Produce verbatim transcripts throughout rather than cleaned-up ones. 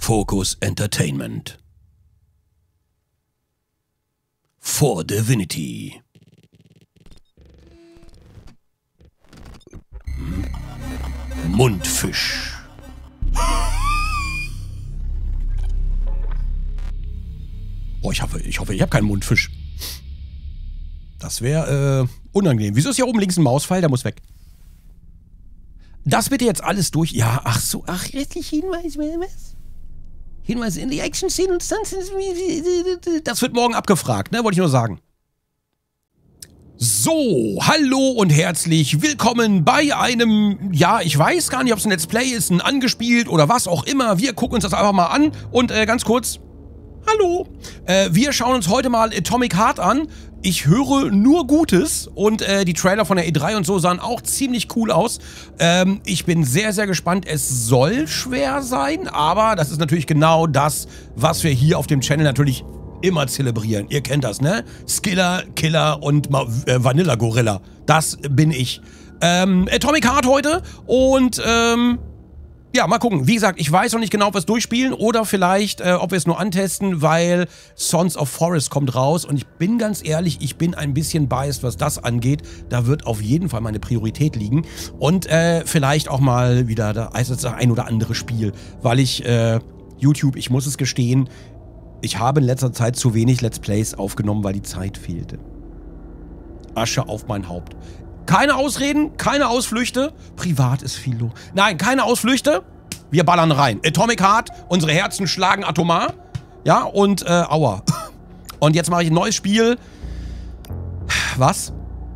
Focus Entertainment. For Divinity. Mundfisch. Boah, ich hoffe, ich hoffe, ich habe keinen Mundfisch. Das wäre äh, unangenehm. Wieso ist hier oben links ein Mauspfeil? Der muss weg. Das bitte jetzt alles durch. Ja, ach so, ach, rechtlich Hinweis, was? Hinweis in die Action-Szene und sonst. Das wird morgen abgefragt, ne? Wollte ich nur sagen. So, hallo und herzlich willkommen bei einem, ja, ich weiß gar nicht, ob es ein Let's Play ist, ein angespielt oder was auch immer. Wir gucken uns das einfach mal an und äh, ganz kurz, hallo. Äh, wir schauen uns heute mal Atomic Heart an. Ich höre nur Gutes und äh, die Trailer von der E drei und so sahen auch ziemlich cool aus. Ähm, ich bin sehr, sehr gespannt. Es soll schwer sein, aber das ist natürlich genau das, was wir hier auf dem Channel natürlich immer zelebrieren. Ihr kennt das, ne? Skiller, Killer und Ma äh, Vanilla Gorilla. Das bin ich. Ähm, Atomic Heart heute und ähm... ja, mal gucken. Wie gesagt, ich weiß noch nicht genau, ob wir es durchspielen oder vielleicht, äh, ob wir es nur antesten, weil Sons of Forest kommt raus und ich bin ganz ehrlich, ich bin ein bisschen biased, was das angeht. Da wird auf jeden Fall meine Priorität liegen und äh, vielleicht auch mal wieder das ein oder andere Spiel, weil ich, äh, YouTube, ich muss es gestehen, ich habe in letzter Zeit zu wenig Let's Plays aufgenommen, weil die Zeit fehlte. Asche auf mein Haupt. Keine Ausreden, keine Ausflüchte. Privat ist viel los. Nein, keine Ausflüchte. Wir ballern rein. Atomic Heart, unsere Herzen schlagen atomar. Ja, und, äh, aua. Und jetzt mache ich ein neues Spiel. Was?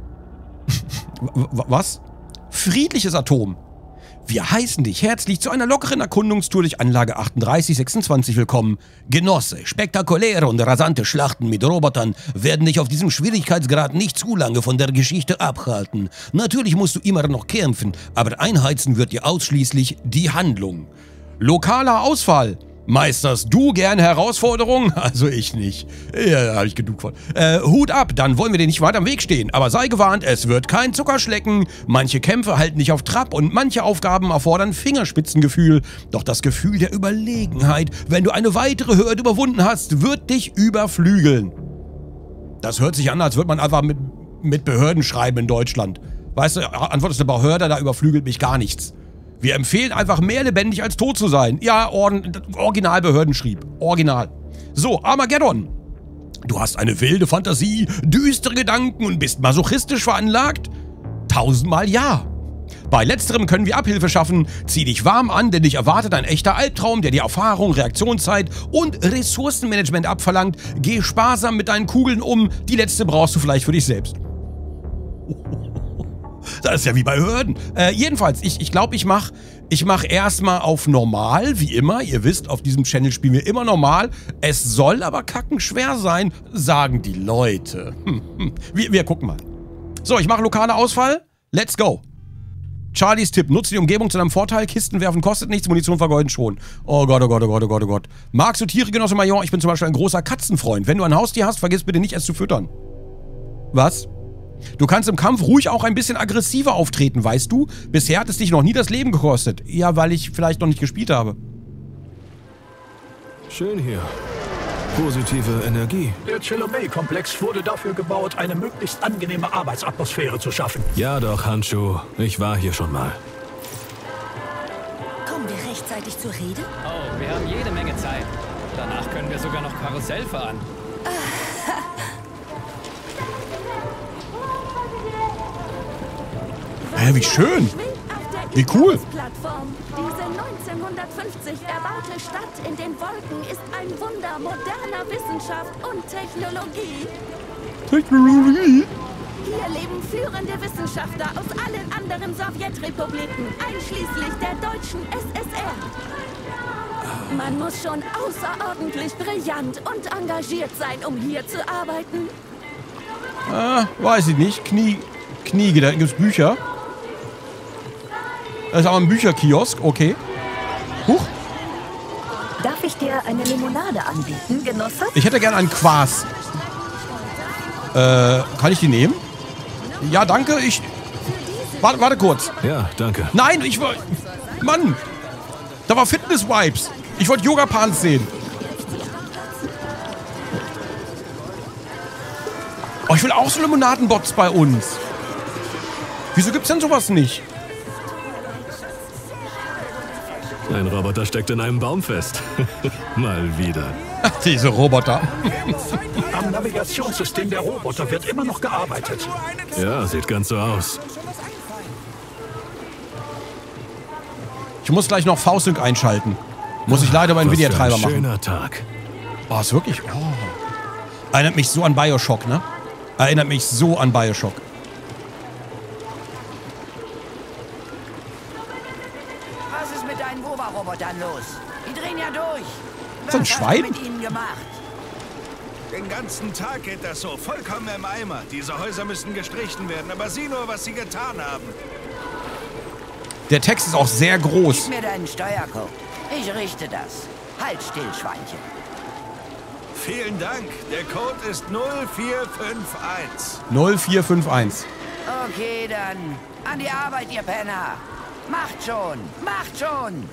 Was? Friedliches Atom. Wir heißen dich herzlich zu einer lockeren Erkundungstour durch Anlage achtunddreißig sechsundzwanzig willkommen. Genosse, spektakuläre und rasante Schlachten mit Robotern werden dich auf diesem Schwierigkeitsgrad nicht zu lange von der Geschichte abhalten. Natürlich musst du immer noch kämpfen, aber einheizen wird dir ausschließlich die Handlung. Lokaler Ausfall. Meisterst du gerne Herausforderungen? Also ich nicht. Ja, da habe ich genug von. Äh, Hut ab, dann wollen wir dir nicht weiter am Weg stehen. Aber sei gewarnt, es wird kein Zuckerschlecken. Manche Kämpfe halten dich auf Trab und manche Aufgaben erfordern Fingerspitzengefühl. Doch das Gefühl der Überlegenheit, wenn du eine weitere Hürde überwunden hast, wird dich überflügeln. Das hört sich an, als würde man einfach mit, mit Behörden schreiben in Deutschland. Weißt du, antwortest du Behörde, da überflügelt mich gar nichts. Wir empfehlen einfach, mehr lebendig als tot zu sein. Ja, Originalbehörden schrieb. Original. So, Armageddon. Du hast eine wilde Fantasie, düstere Gedanken und bist masochistisch veranlagt? Tausendmal ja. Bei letzterem können wir Abhilfe schaffen. Zieh dich warm an, denn dich erwartet ein echter Albtraum, der dir Erfahrung, Reaktionszeit und Ressourcenmanagement abverlangt. Geh sparsam mit deinen Kugeln um. Die letzte brauchst du vielleicht für dich selbst. Das ist ja wie bei Behörden. Äh, jedenfalls, ich glaube, ich, glaub, ich mache ich mach erstmal auf normal, wie immer. Ihr wisst, auf diesem Channel spielen wir immer normal. Es soll aber kackenschwer sein, sagen die Leute. Hm, hm. Wir, wir gucken mal. So, ich mache lokaler Ausfall. Let's go. Charlies Tipp. Nutze die Umgebung zu deinem Vorteil. Kisten werfen kostet nichts, Munition vergeuden schon. Oh Gott, oh Gott, oh Gott, oh Gott, oh Gott. Magst du Tiere, Genosse Major? Ich bin zum Beispiel ein großer Katzenfreund. Wenn du ein Haustier hast, vergiss bitte nicht, es zu füttern. Was? Du kannst im Kampf ruhig auch ein bisschen aggressiver auftreten, weißt du? Bisher hat es dich noch nie das Leben gekostet. Ja, weil ich vielleicht noch nicht gespielt habe. Schön hier. Positive Energie. Der Chilomay-Komplex wurde dafür gebaut, eine möglichst angenehme Arbeitsatmosphäre zu schaffen. Ja doch, Handschuh. Ich war hier schon mal. Kommen wir rechtzeitig zur Rede? Oh, wir haben jede Menge Zeit. Danach können wir sogar noch Karussell fahren. Hä, wie schön. Wie cool. Diese neunzehnhundertfünfzig erbaute Stadt in den Wolken ist ein Wunder moderner Wissenschaft und Technologie. Technologie? Hier leben führende Wissenschaftler aus allen anderen Sowjetrepubliken, einschließlich der deutschen S S R. Man muss schon außerordentlich brillant und engagiert sein, um hier zu arbeiten. Ah, weiß ich nicht. Knie, Knie, da gibt's Bücher. Das ist aber ein Bücherkiosk, okay. Huch. Darf ich dir eine Limonade anbieten, Genosse? Ich hätte gerne einen Quas. Äh, kann ich die nehmen? Ja, danke, ich... Warte, warte kurz. Ja, danke. Nein, ich wollte... Mann! Da war Fitness-Vibes. Ich wollte Yoga-Pants sehen. Oh, ich will auch so Limonadenbots bei uns. Wieso gibt's denn sowas nicht? Ein Roboter steckt in einem Baum fest. Mal wieder. Ach, diese Roboter. Am Navigationssystem der Roboter wird immer noch gearbeitet. Ja, sieht ganz so aus. Ich muss gleich noch V-Sync einschalten. Muss ich leider meinen Was für ein Nvidia-Treiber machen. schöner Tag. Oh, ist wirklich... Oh. Erinnert mich so an Bioshock, ne? Erinnert mich so an Bioshock. Was ist mit deinen Wova-Robotern los? Die drehen ja durch. Ist das ein Was hast Schwein? du mit ihnen gemacht? Den ganzen Tag geht das so, vollkommen im Eimer. Diese Häuser müssen gestrichen werden, aber sieh nur, was sie getan haben. Der Text ist auch sehr groß. Gib mir deinen Steuercode. Ich richte das. Halt still, Schweinchen. Vielen Dank. Der Code ist null vier fünf eins. null vier fünf eins. Okay, dann. An die Arbeit, ihr Penner. Macht schon. Macht schon.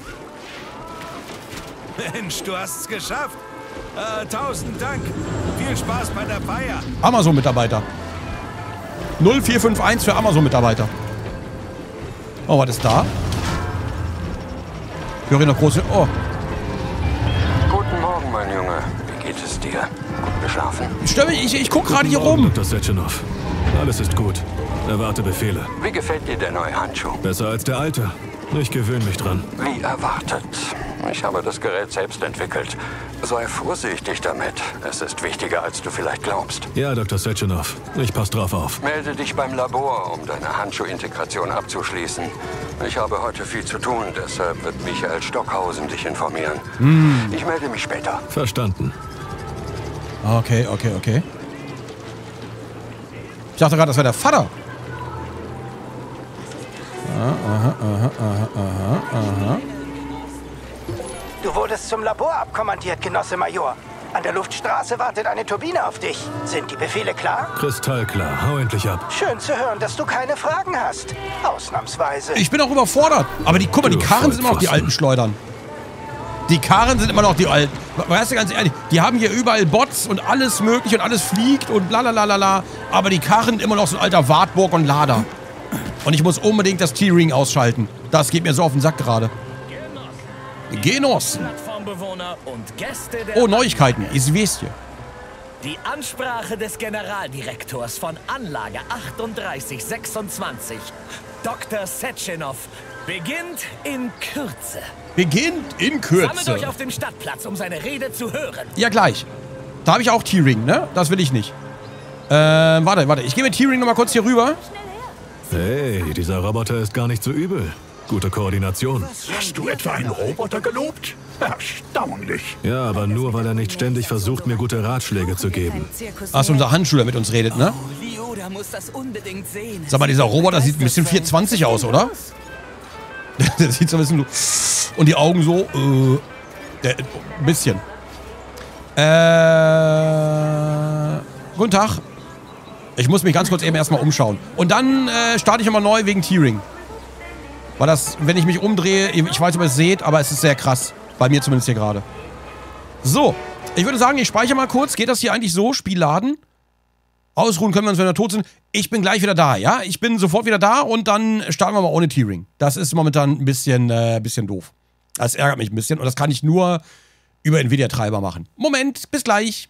Mensch, du hast es geschafft. Äh, tausend Dank. Viel Spaß bei der Feier. Amazon-Mitarbeiter. null vier fünf eins für Amazon-Mitarbeiter. Oh, was ist da? Ich höre hier noch große... Oh, Guten Morgen, mein Junge. Wie geht es dir? Gut geschlafen? stell mich, ich, ich guck gerade hier Morgen, rum. Doktor Sechenov. Alles ist gut. Erwarte Befehle. Wie gefällt dir der neue Handschuh? Besser als der alte. Ich gewöhne mich dran. Wie erwartet. Ich habe das Gerät selbst entwickelt. Sei vorsichtig damit. Es ist wichtiger, als du vielleicht glaubst. Ja, Doktor Sechenov. Ich pass drauf auf. Melde dich beim Labor, um deine Handschuhintegration abzuschließen. Ich habe heute viel zu tun, deshalb wird Michael Stockhausen dich informieren. Hm. Ich melde mich später. Verstanden. Okay, okay, okay. Ich dachte gerade, das wäre der Vater. Aha, aha, aha, aha, aha. Du wurdest zum Labor abkommandiert, Genosse Major. An der Luftstraße wartet eine Turbine auf dich. Sind die Befehle klar? Kristallklar. Hau endlich ab. Schön zu hören, dass du keine Fragen hast. Ausnahmsweise. Ich bin auch überfordert. Aber die, guck mal, die Du Karren sind immer noch die Vollpfosten. alten Schleudern. Die Karren sind immer noch die alten. Weißt du, ganz ehrlich, die haben hier überall Bots und alles mögliche und alles fliegt und blalalala. Aber die Karren immer noch so ein alter Wartburg und Lader. Und ich muss unbedingt das T-Ring ausschalten. Das geht mir so auf den Sack gerade. Genossen. Plattformbewohner und Gäste der... Oh, Neuigkeiten. Известие. Die Ansprache des Generaldirektors von Anlage achtunddreißig sechsundzwanzig, Doktor Sechenov, beginnt in Kürze. Beginnt in Sammelt Kürze. euch auf dem Stadtplatz, um seine Rede zu hören. Ja, gleich. Da habe ich auch T-Ring, ne? Das will ich nicht. Ähm, warte, warte. Ich gehe mit T-Ring nochmal kurz hier rüber. Hey, dieser Roboter ist gar nicht so übel. Gute Koordination. Hast du etwa einen Roboter gelobt? Erstaunlich. Ja, aber nur, weil er nicht ständig versucht, mir gute Ratschläge zu geben. Ah, ist unser Handschuh, der mit uns redet, ne? Lioda muss das unbedingt sehen. Sag mal, dieser Roboter sieht ein bisschen vierhundertzwanzig aus, oder? Der sieht so ein bisschen so... Und die Augen so... Äh, der, ein bisschen. Äh... Guten Tag. Ich muss mich ganz kurz eben erstmal umschauen. Und dann äh, starte ich immer neu wegen T-Ring. Weil das, wenn ich mich umdrehe, ich weiß nicht, ob ihr es seht, aber es ist sehr krass. Bei mir zumindest hier gerade. So, ich würde sagen, ich speichere mal kurz. Geht das hier eigentlich so? Spiel laden. Ausruhen können wir uns, wenn wir tot sind. Ich bin gleich wieder da, ja? Ich bin sofort wieder da und dann starten wir mal ohne T-Ring. Das ist momentan ein bisschen, äh, bisschen doof. Das ärgert mich ein bisschen und das kann ich nur über Nvidia-Treiber machen. Moment, bis gleich.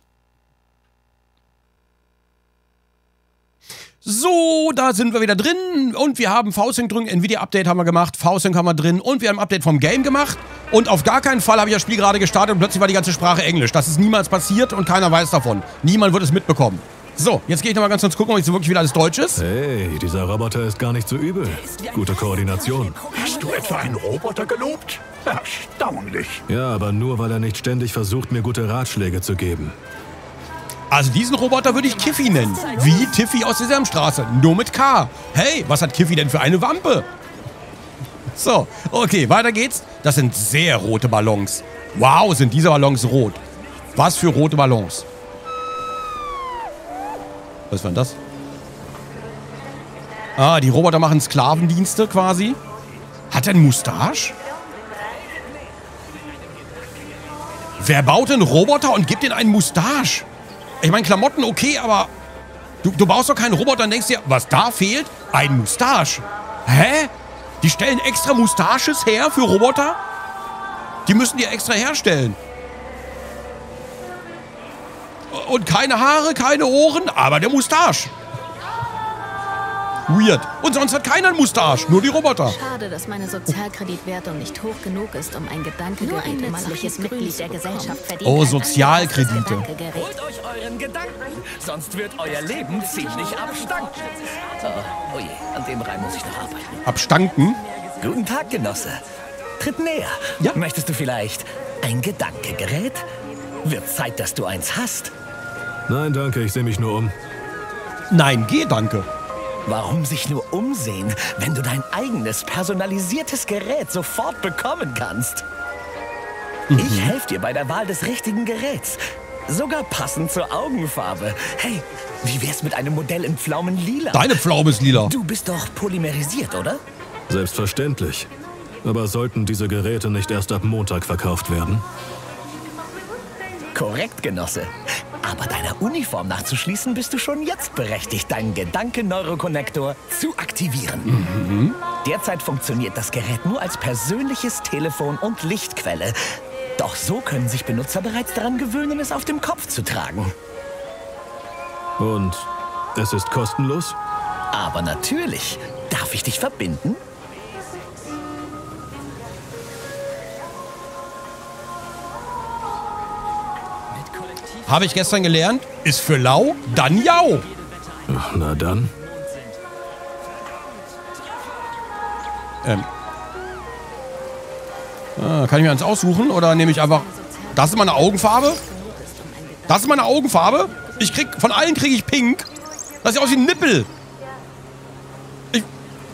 So, da sind wir wieder drin und wir haben V-Sync drin, Nvidia-Update haben wir gemacht, V-Sync haben wir drin und wir haben ein Update vom Game gemacht und auf gar keinen Fall habe ich das Spiel gerade gestartet und plötzlich war die ganze Sprache Englisch. Das ist niemals passiert und keiner weiß davon. Niemand wird es mitbekommen. So, jetzt gehe ich nochmal ganz kurz gucken, ob jetzt wirklich wieder alles Deutsch ist. Hey, dieser Roboter ist gar nicht so übel. Gute Koordination. Hast du etwa einen Roboter gelobt? Erstaunlich. Ja, aber nur, weil er nicht ständig versucht, mir gute Ratschläge zu geben. Also diesen Roboter würde ich Kiffy nennen. Wie Tiffy aus der Sesamstraße. Nur mit K. Hey, was hat Kiffy denn für eine Wampe? So, okay, weiter geht's. Das sind sehr rote Ballons. Wow, sind diese Ballons rot. Was für rote Ballons. Was war denn das? Ah, die Roboter machen Sklavendienste quasi. Hat er einen Mustache? Wer baut einen Roboter und gibt den einen Mustache? Ich meine, Klamotten okay, aber du, du baust doch keinen Roboter und denkst dir, was da fehlt? Ein Mustache. Hä? Die stellen extra Mustaches her für Roboter? Die müssen die extra herstellen. Und keine Haare, keine Ohren, aber der Mustache. Weird. Und sonst hat keiner einen Mustache, nur die Roboter. Schade, dass meine Sozialkreditwertung nicht hoch genug ist, um ein Gedankengerät ein nützliches Mitglied der Gesellschaft verdient. Oh, Sozialkredite. Holt euch euren Gedanken, sonst wird euer Leben ziemlich abstanken. Oh, oh je, an dem Reim muss ich noch arbeiten. Abstanken? Guten Tag, Genosse. Tritt näher. Ja? Möchtest du vielleicht ein Gedankengerät? Wird Zeit, dass du eins hast. Nein, danke, ich sehe mich nur um. Nein, geh, danke. Warum sich nur umsehen, wenn du dein eigenes personalisiertes Gerät sofort bekommen kannst? Mhm. Ich helfe dir bei der Wahl des richtigen Geräts. Sogar passend zur Augenfarbe. Hey, wie wär's mit einem Modell in Pflaumenlila? Deine Pflaume ist lila. Du bist doch polymerisiert, oder? Selbstverständlich. Aber sollten diese Geräte nicht erst ab Montag verkauft werden? Korrekt, Genosse. Aber deiner Uniform nachzuschließen, bist du schon jetzt berechtigt, deinen Gedanken-Neurokonnektor zu aktivieren. Mhm. Derzeit funktioniert das Gerät nur als persönliches Telefon und Lichtquelle. Doch so können sich Benutzer bereits daran gewöhnen, es auf dem Kopf zu tragen. Und es ist kostenlos? Aber natürlich. Darf ich dich verbinden? Habe ich gestern gelernt, ist für lau, dann jau. Na dann. Ähm. Ah, kann ich mir eins aussuchen oder nehme ich einfach... Das ist meine Augenfarbe? Das ist meine Augenfarbe? Ich krieg... Von allen kriege ich pink. Das sieht aus wie ein Nippel. Ich...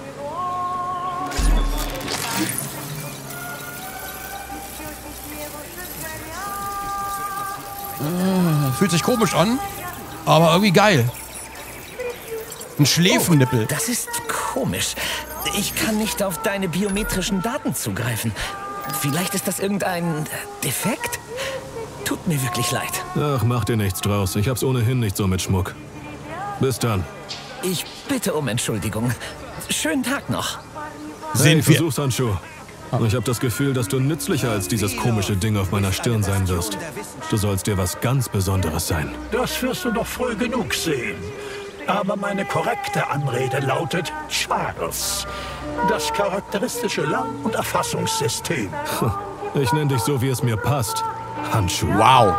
Ah, fühlt sich komisch an, aber irgendwie geil. Ein Schläfennippel. Oh, das ist komisch. Ich kann nicht auf deine biometrischen Daten zugreifen. Vielleicht ist das irgendein Defekt? Tut mir wirklich leid. Ach, mach dir nichts draus. Ich hab's ohnehin nicht so mit Schmuck. Bis dann. Ich bitte um Entschuldigung. Schönen Tag noch. Hey, Versuchshandschuh. Ich habe das Gefühl, dass du nützlicher als dieses komische Ding auf meiner Stirn sein wirst. Du sollst dir was ganz Besonderes sein. Das wirst du noch früh genug sehen. Aber meine korrekte Anrede lautet Charles. Das charakteristische Lern- und Erfassungssystem. Ich nenne dich so, wie es mir passt. Handschuh. Wow.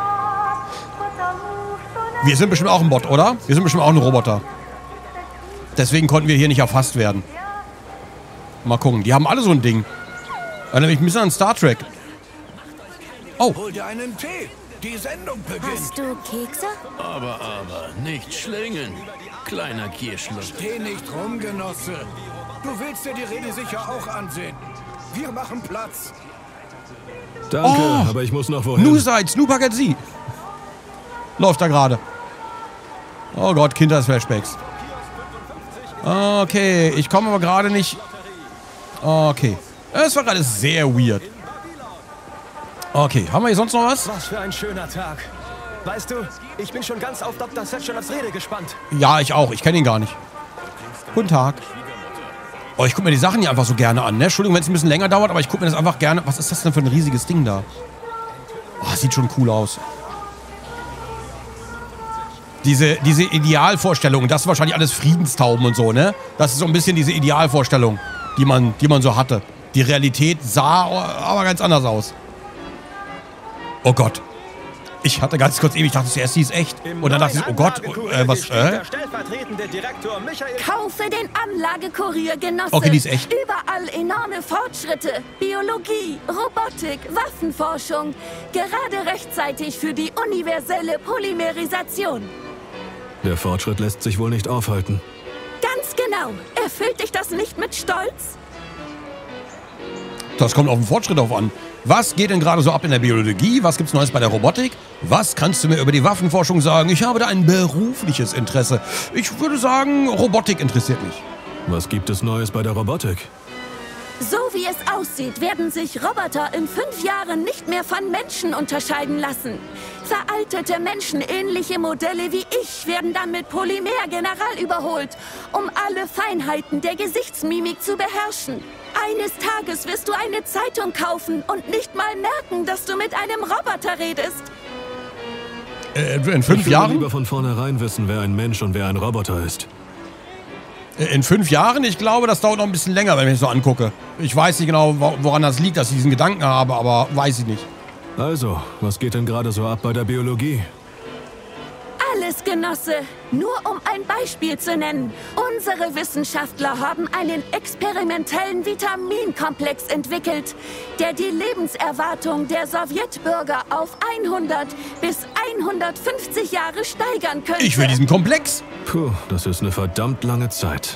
Wir sind bestimmt auch ein Bot, oder? Wir sind bestimmt auch ein Roboter. Deswegen konnten wir hier nicht erfasst werden. Mal gucken. Die haben alle so ein Ding. Weil nämlich ein bisschen an Star Trek. Oh. Hol dir einen Tee. Die Sendung beginnt. Hast du Kekse? Aber, aber, nicht schlingen. Kleiner Kirschluck. Steh nicht rum, Genosse. Du willst dir die Rede sicher auch ansehen. Wir machen Platz. Danke, oh. aber ich muss noch wohin. Nu seid, Snoopaget Sie. Läuft da gerade. Oh Gott, Kindheitsflashbacks. Okay, ich komme aber gerade nicht... Okay. Es war gerade sehr weird. Okay, haben wir hier sonst noch was? Was für ein schöner Tag. Weißt du, ich bin schon ganz auf Doktor Setchenovs Rede gespannt. Ja, ich auch. Ich kenne ihn gar nicht. Guten Tag. Oh, ich gucke mir die Sachen hier einfach so gerne an, ne? Entschuldigung, wenn es ein bisschen länger dauert, aber ich gucke mir das einfach gerne... Was ist das denn für ein riesiges Ding da? Oh, sieht schon cool aus. Diese, diese Idealvorstellung, das ist wahrscheinlich alles Friedenstauben und so, ne? Das ist so ein bisschen diese Idealvorstellung, die man, die man so hatte. Die Realität sah aber ganz anders aus. Oh Gott. Ich hatte ganz kurz ewig, dachte zuerst, sie ist echt. Und dann dachte ich, oh Gott, äh, was, äh? Kaufe den Anlagekurier, Genosse. Okay, die ist echt. Überall enorme Fortschritte. Biologie, Robotik, Waffenforschung. Gerade rechtzeitig für die universelle Polymerisation. Der Fortschritt lässt sich wohl nicht aufhalten. Ganz genau. Erfüllt dich das nicht mit Stolz? Das kommt auf den Fortschritt drauf an. Was geht denn gerade so ab in der Biologie? Was gibt's Neues bei der Robotik? Was kannst du mir über die Waffenforschung sagen? Ich habe da ein berufliches Interesse. Ich würde sagen, Robotik interessiert mich. Was gibt es Neues bei der Robotik? So wie es aussieht, werden sich Roboter in fünf Jahren nicht mehr von Menschen unterscheiden lassen. Veraltete menschenähnliche Modelle wie ich werden dann mit Polymer general überholt, um alle Feinheiten der Gesichtsmimik zu beherrschen. Eines Tages wirst du eine Zeitung kaufen und nicht mal merken, dass du mit einem Roboter redest. Äh, in fünf ich will Jahren? lieber von vornherein wissen, wer ein Mensch und wer ein Roboter ist. In fünf Jahren? Ich glaube, das dauert noch ein bisschen länger, wenn ich mich so angucke. Ich weiß nicht genau, woran das liegt, dass ich diesen Gedanken habe, aber weiß ich nicht. Also, was geht denn gerade so ab bei der Biologie? Alles, Genosse. Nur um ein Beispiel zu nennen. Unsere Wissenschaftler haben einen experimentellen Vitaminkomplex entwickelt, der die Lebenserwartung der Sowjetbürger auf hundert bis hundertfünfzig Jahre steigern könnte. Ich will diesen Komplex. Puh, das ist eine verdammt lange Zeit.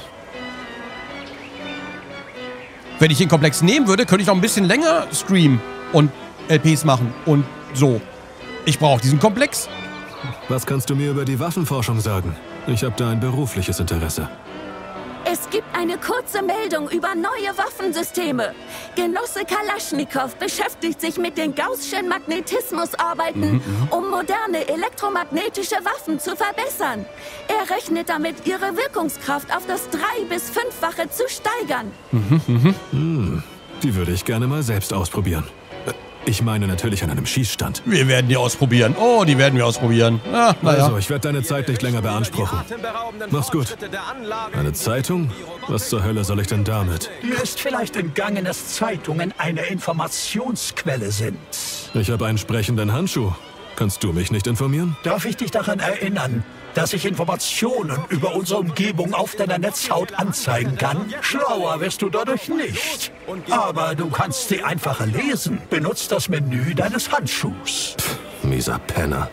Wenn ich den Komplex nehmen würde, könnte ich noch ein bisschen länger streamen und L Ps machen und so. Ich brauche diesen Komplex. Was kannst du mir über die Waffenforschung sagen? Ich habe da ein berufliches Interesse. Es gibt eine kurze Meldung über neue Waffensysteme. Genosse Kalaschnikow beschäftigt sich mit den Gaußschen Magnetismusarbeiten, mhm, um moderne elektromagnetische Waffen zu verbessern. Er rechnet damit, ihre Wirkungskraft auf das drei- bis fünffache zu steigern. Mhm, mhm. Hm, die würde ich gerne mal selbst ausprobieren. Ich meine natürlich an einem Schießstand. Wir werden die ausprobieren. Oh, die werden wir ausprobieren. Ah, naja. Also, ich werde deine Zeit nicht länger beanspruchen. Mach's gut. Eine Zeitung? Was zur Hölle soll ich denn damit? Dir ist vielleicht entgangen, dass Zeitungen eine Informationsquelle sind. Ich habe einen sprechenden Handschuh. Kannst du mich nicht informieren? Darf ich dich daran erinnern, dass ich Informationen über unsere Umgebung auf deiner Netzhaut anzeigen kann? Schlauer wirst du dadurch nicht. Aber du kannst sie einfacher lesen. Benutzt das Menü deines Handschuhs. Pff, mieser Penner.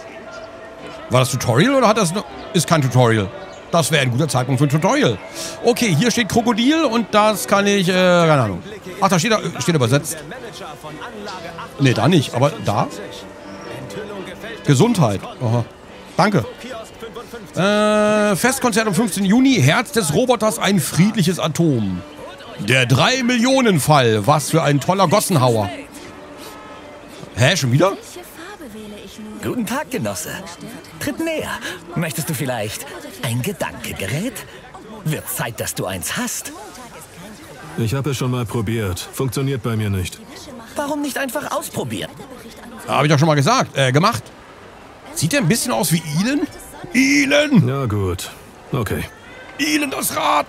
War das Tutorial oder hat das noch... Ist kein Tutorial. Das wäre ein guter Zeitpunkt für ein Tutorial. Okay, hier steht Krokodil und das kann ich... Äh, keine Ahnung. Ach, da steht, steht übersetzt. Nee, da nicht. Aber da? Gesundheit. Aha. Danke. Äh, Festkonzert am fünfzehnten Juni. Herz des Roboters, ein friedliches Atom. Der drei Millionen Fall. Was für ein toller Gossenhauer. Hä, schon wieder? Guten Tag, Genosse. Tritt näher. Möchtest du vielleicht ein Gedankegerät? Wird Zeit, dass du eins hast. Ich habe es schon mal probiert. Funktioniert bei mir nicht. Warum nicht einfach ausprobieren? Habe ich doch schon mal gesagt. Äh, gemacht. Sieht der ein bisschen aus wie Elon? Elon! Ja, gut. Okay. Elon, das Rad!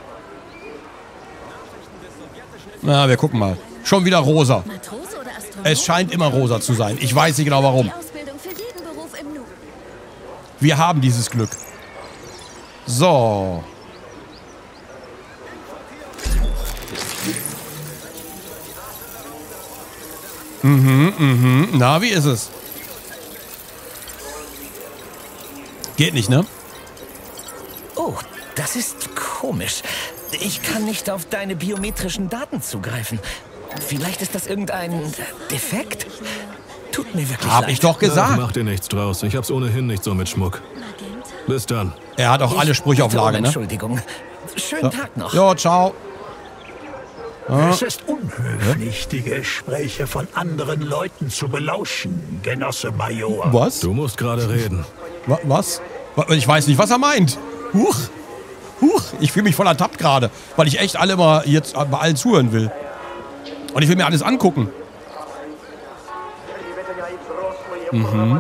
Na, wir gucken mal. Schon wieder rosa. Es scheint immer rosa zu sein. Ich weiß nicht genau warum. Wir haben dieses Glück. So. Mhm, mhm. Na, wie ist es? Geht nicht, ne? Oh, das ist komisch. Ich kann nicht auf deine biometrischen Daten zugreifen. Vielleicht ist das irgendein Defekt? Tut mir wirklich Hab leid. ich doch gesagt. Ach, mach dir nichts draus. Ich hab's ohnehin nicht so mit Schmuck. Bis dann. Er hat auch alle Sprüche auf Lage, ne? Entschuldigung. Schönen Tag noch. Ja, ciao. Ja. Es ist unhöflich, die Gespräche von anderen Leuten zu belauschen, Genosse Major. Was? Du musst gerade reden. Was? Ich weiß nicht, was er meint. Huch. Huch. Ich fühle mich voll ertappt gerade, weil ich echt alle mal jetzt bei allen zuhören will. Und ich will mir alles angucken. Mhm.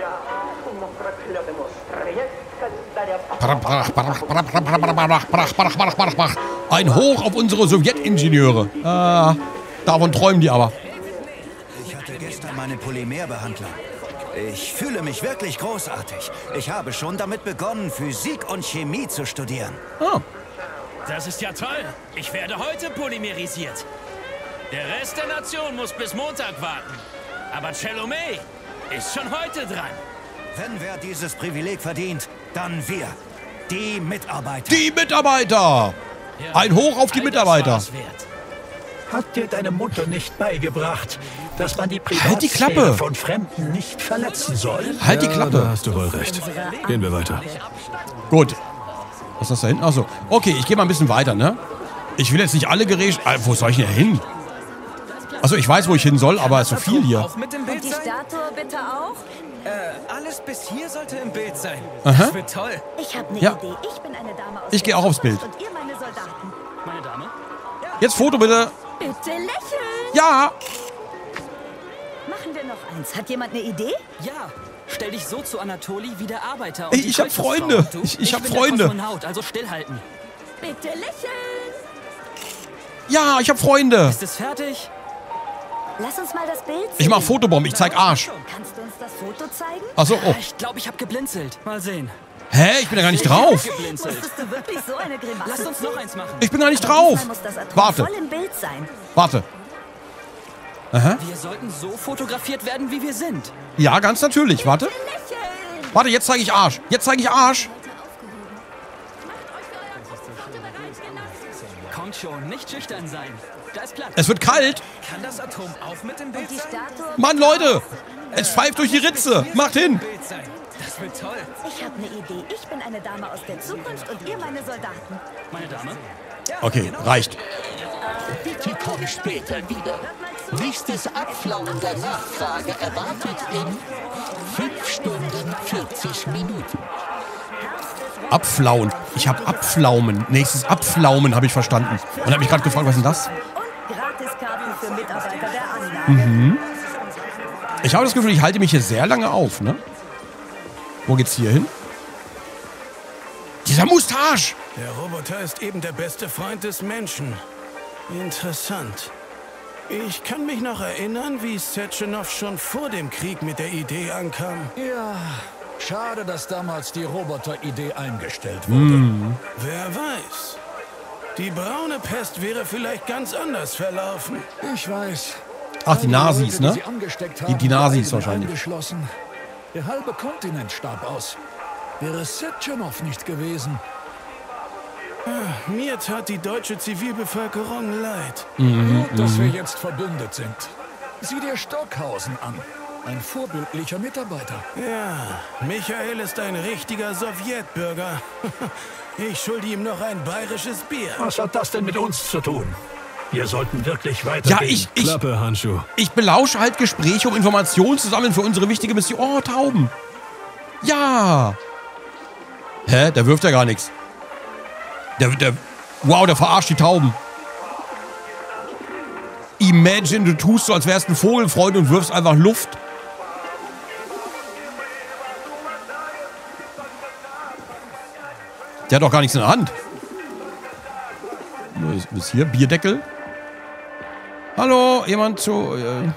Ein Hoch auf unsere Sowjetingenieure. Ah, davon träumen die aber. Ich hatte gestern meinen Polymerbehandler. Ich fühle mich wirklich großartig. Ich habe schon damit begonnen, Physik und Chemie zu studieren. Oh. Das ist ja toll. Ich werde heute polymerisiert. Der Rest der Nation muss bis Montag warten. Aber Chelomey ist schon heute dran. Wenn wer dieses Privileg verdient, dann wir. Die Mitarbeiter. Die Mitarbeiter! Ein Hoch auf die Mitarbeiter. Hat dir deine Mutter nicht beigebracht, dass man die Halt die Privatsphäre Klappe. von Fremden nicht verletzen soll? Halt die Ja, Klappe. da hast du wohl recht. Gehen wir weiter. Gut. Was ist das da hinten? Achso. Okay, ich gehe mal ein bisschen weiter, ne? Ich will jetzt nicht alle Geräte... Ah, wo soll ich denn hin? Also ich weiß, wo ich hin soll, aber es ist so viel hier. Auch mit dem Bild Und die sein? Statue bitte auch? Äh, alles bis hier sollte im Bild sein. Aha. Das wird toll. Ich habe eine Ja. Idee. Ich bin eine Dame aus Ich gehe auch aufs Bild. Und ihr meine Soldaten. Meine Dame? Jetzt Foto bitte. Bitte lächeln. Ja. Machen wir noch eins. Hat jemand eine Idee? Ja. Stell dich so zu Anatoli wie der Arbeiter. Ey, und die ich hab Kreuzfahrtsfrau. Freunde. Und du? Ich- ich hab bin Freunde. Der Kosmonaut, also stillhalten. Bitte lächeln. Ja, ich habe Freunde. Ist es fertig? Lass uns mal das Bild sehen. Ich mach Fotobomb, ich zeig Arsch. Kannst du uns das Foto zeigen? Achso, oh. Ich glaube, ich habe geblinzelt. Mal sehen. Hä? Ich bin da gar nicht drauf. Geblinzelt. Wusstest du wirklich so eine Grimasse? Lass uns noch eins machen. Ich bin da nicht Aber drauf. diesmal muss das Atom Warte. voll im Bild sein. Warte. Aha. Wir sollten so fotografiert werden, wie wir sind. Ja, ganz natürlich. Warte. Warte, jetzt zeige ich Arsch. Jetzt zeige ich Arsch. Kommt schon, nicht schüchtern sein. Da ist Platz. Es wird kalt. Kann das Atom auch mit dem Bild Die sein? Statue Mann, Leute. Es pfeift durch die Ritze. Macht hin. Bild sein. Das wird toll. Ich habe eine Idee. Ich bin eine Dame aus der Zukunft und ihr meine Soldaten. Meine Dame? Okay, reicht. Bitte komm später wieder. Nächstes Abflauen der Nachfrage erwartet in fünf Stunden vierzig Minuten. Abflauen. Ich habe Abflaumen. Nächstes Abflaumen habe ich verstanden. Und habe mich gerade gefragt, was ist denn das? Und Gratiskarten für Mitarbeiter der Anlage. Mhm. Ich habe das Gefühl, ich halte mich hier sehr lange auf, ne? Wo geht's hier hin? Dieser Mustache! Der Roboter ist eben der beste Freund des Menschen. Interessant. Ich kann mich noch erinnern, wie Sechenov schon vor dem Krieg mit der Idee ankam. Ja, schade, dass damals die Roboter-Idee eingestellt wurde. Mhm. Wer weiß. Die braune Pest wäre vielleicht ganz anders verlaufen. Ich weiß. Ach, die Nazis, ne? Sie angesteckt Die, haben, die Nazis bleiben wahrscheinlich. eingeschlossen. Der halbe Kontinent starb aus. Wäre Sechenov nicht gewesen. Ah, mir tat die deutsche Zivilbevölkerung leid. Mhm, Gut, dass wir mhm. jetzt verbündet sind. Sieh dir Stockhausen an. Ein vorbildlicher Mitarbeiter. Ja, Michael ist ein richtiger Sowjetbürger. Ich schulde ihm noch ein bayerisches Bier. Was hat das denn mit uns zu tun? Wir sollten wirklich Ja, ich, ich, Klappe, Handschuh. ich belausche halt Gespräche, um Informationen zu sammeln für unsere wichtige Mission. Oh, Tauben. Ja. Hä? Der wirft ja gar nichts. Der, der, wow, der verarscht die Tauben. Imagine, du tust so, als wärst ein Vogelfreund und wirfst einfach Luft. Der hat doch gar nichts in der Hand. Was ist hier? Bierdeckel? Hallo, jemand zu...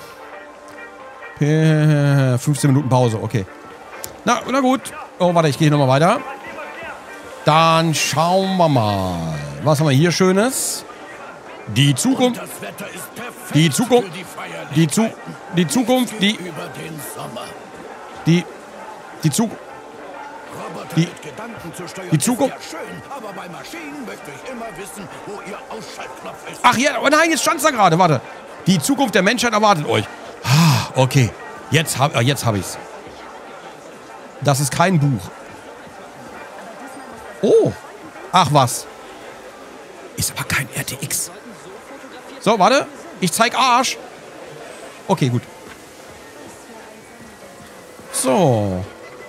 Äh, fünfzehn Minuten Pause, okay. Na, na gut. Oh, warte, ich gehe nochmal weiter. Dann schauen wir mal. Was haben wir hier Schönes? Die Zukunft. Die Zukunft. Die Zu... Die Zukunft. Die... Die... Die Zukunft. Die... Die Zukunft. Ach ja, oh nein, jetzt stand's da gerade, warte. Die Zukunft der Menschheit erwartet euch. Ah, okay. Jetzt hab, jetzt hab ich's. Das ist kein Buch. Oh. Ach was. Ist aber kein R T X. So, warte. Ich zeig Arsch. Okay, gut. So.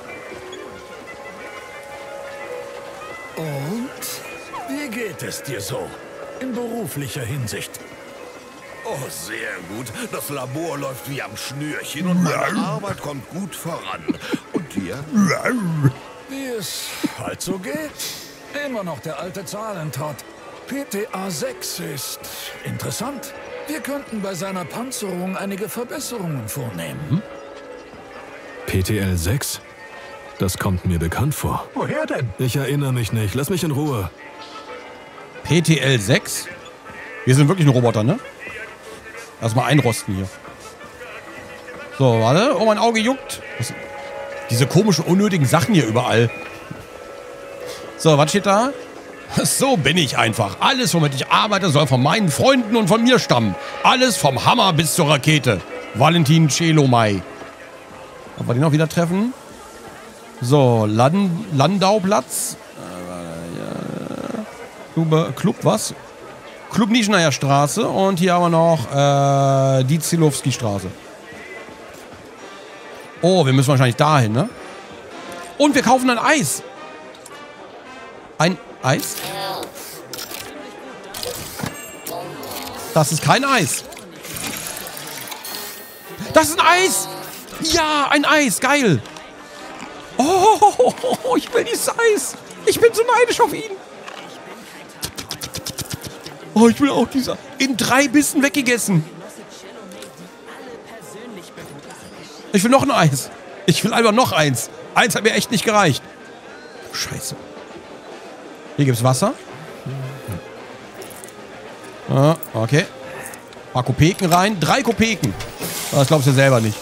Und wie geht es dir so? In beruflicher Hinsicht. Oh, sehr gut. Das Labor läuft wie am Schnürchen und meine Arbeit kommt gut voran. Und dir? Wie es halt so geht. Immer noch der alte Zahlentrott. P T A sechs ist interessant. Wir könnten bei seiner Panzerung einige Verbesserungen vornehmen. Hm? P T L sechs? Das kommt mir bekannt vor. Woher denn? Ich erinnere mich nicht. Lass mich in Ruhe. P T L sechs? Wir sind wirklich ein Roboter, ne? Erstmal einrosten hier. So, warte. Oh, mein Auge juckt. Was? Diese komischen, unnötigen Sachen hier überall. So, was steht da? So bin ich einfach. Alles, womit ich arbeite, soll von meinen Freunden und von mir stammen. Alles vom Hammer bis zur Rakete. Valentin Celomai. Ob wir den noch wieder treffen? So, Land Landauplatz. Club, Club was? Klubnischnaja Straße und hier haben wir noch äh, die Zilowski Straße. Oh, wir müssen wahrscheinlich dahin, ne? Und wir kaufen ein Eis. Ein Eis? Das ist kein Eis. Das ist ein Eis! Ja, ein Eis, geil! Oh, ich will dieses Eis! Ich bin so neidisch auf ihn! Oh, ich will auch dieser. In drei Bissen weggegessen. Ich will noch ein Eis. Ich will einfach noch eins. Eins hat mir echt nicht gereicht. Scheiße. Hier gibt's Wasser. Ah, okay. Ein paar Kopeken rein. Drei Kopeken. Das glaubst du selber nicht.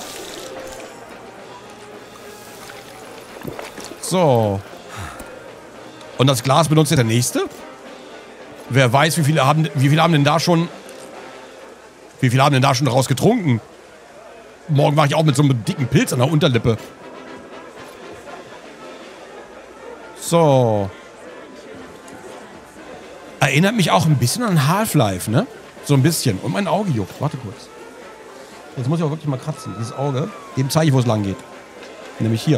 So. Und das Glas benutzt ja der Nächste? Wer weiß, wie viele haben, wie viele haben denn da schon... Wie viele haben denn da schon daraus getrunken? Morgen war ich auch mit so einem dicken Pilz an der Unterlippe. So. Erinnert mich auch ein bisschen an Half-Life, ne? So ein bisschen. Und mein Auge juckt. Warte kurz. Jetzt muss ich auch wirklich mal kratzen. Dieses Auge. Dem zeige ich, wo es lang geht. Nämlich hier.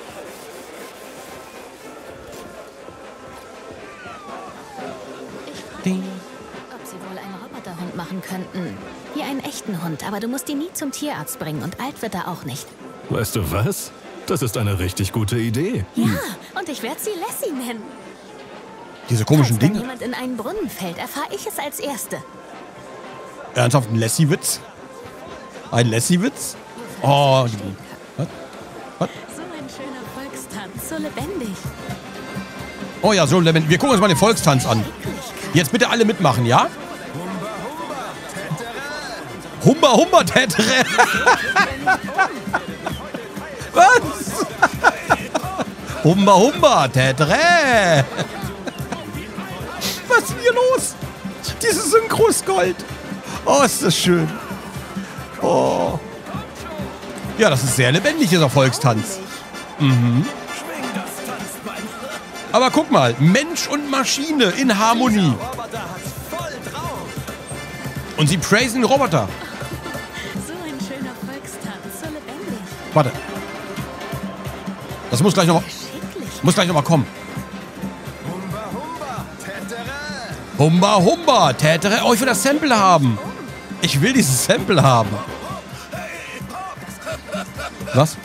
Ding. Ob sie wohl einen Roboterhund machen könnten. Wie einen echten Hund, aber du musst ihn nie zum Tierarzt bringen und alt wird er auch nicht. Weißt du was? Das ist eine richtig gute Idee. Ja, und ich werde sie Lassie nennen. Diese komischen Falls, wenn Dinge. jemand in einen Brunnen fällt, erfahre ich es als Erste. Ernsthaft ein Lassie-Witz? Ein Lassie-Witz? Oh, die... Was? Was? So ein schöner Volkstanz, so lebendig. Oh ja, so lebendig. Wir gucken uns mal den Volkstanz an. Jetzt bitte alle mitmachen, ja? Humba, humba, tätere. Was? Humba, humba, tätere. Was ist hier los? Dieses Synchro ist Gold. Oh, ist das schön. Oh. Ja, das ist sehr lebendig, dieser Volkstanz. Mhm. Aber guck mal, Mensch und Maschine in Harmonie. Und sie praisen den Roboter. So ein schöner Volkstanz, so lebendig. Warte. Das muss gleich noch mal, muss gleich noch mal kommen. Humba, humba, tätere. Oh, ich will das Sample haben. Ich will dieses Sample haben. Was?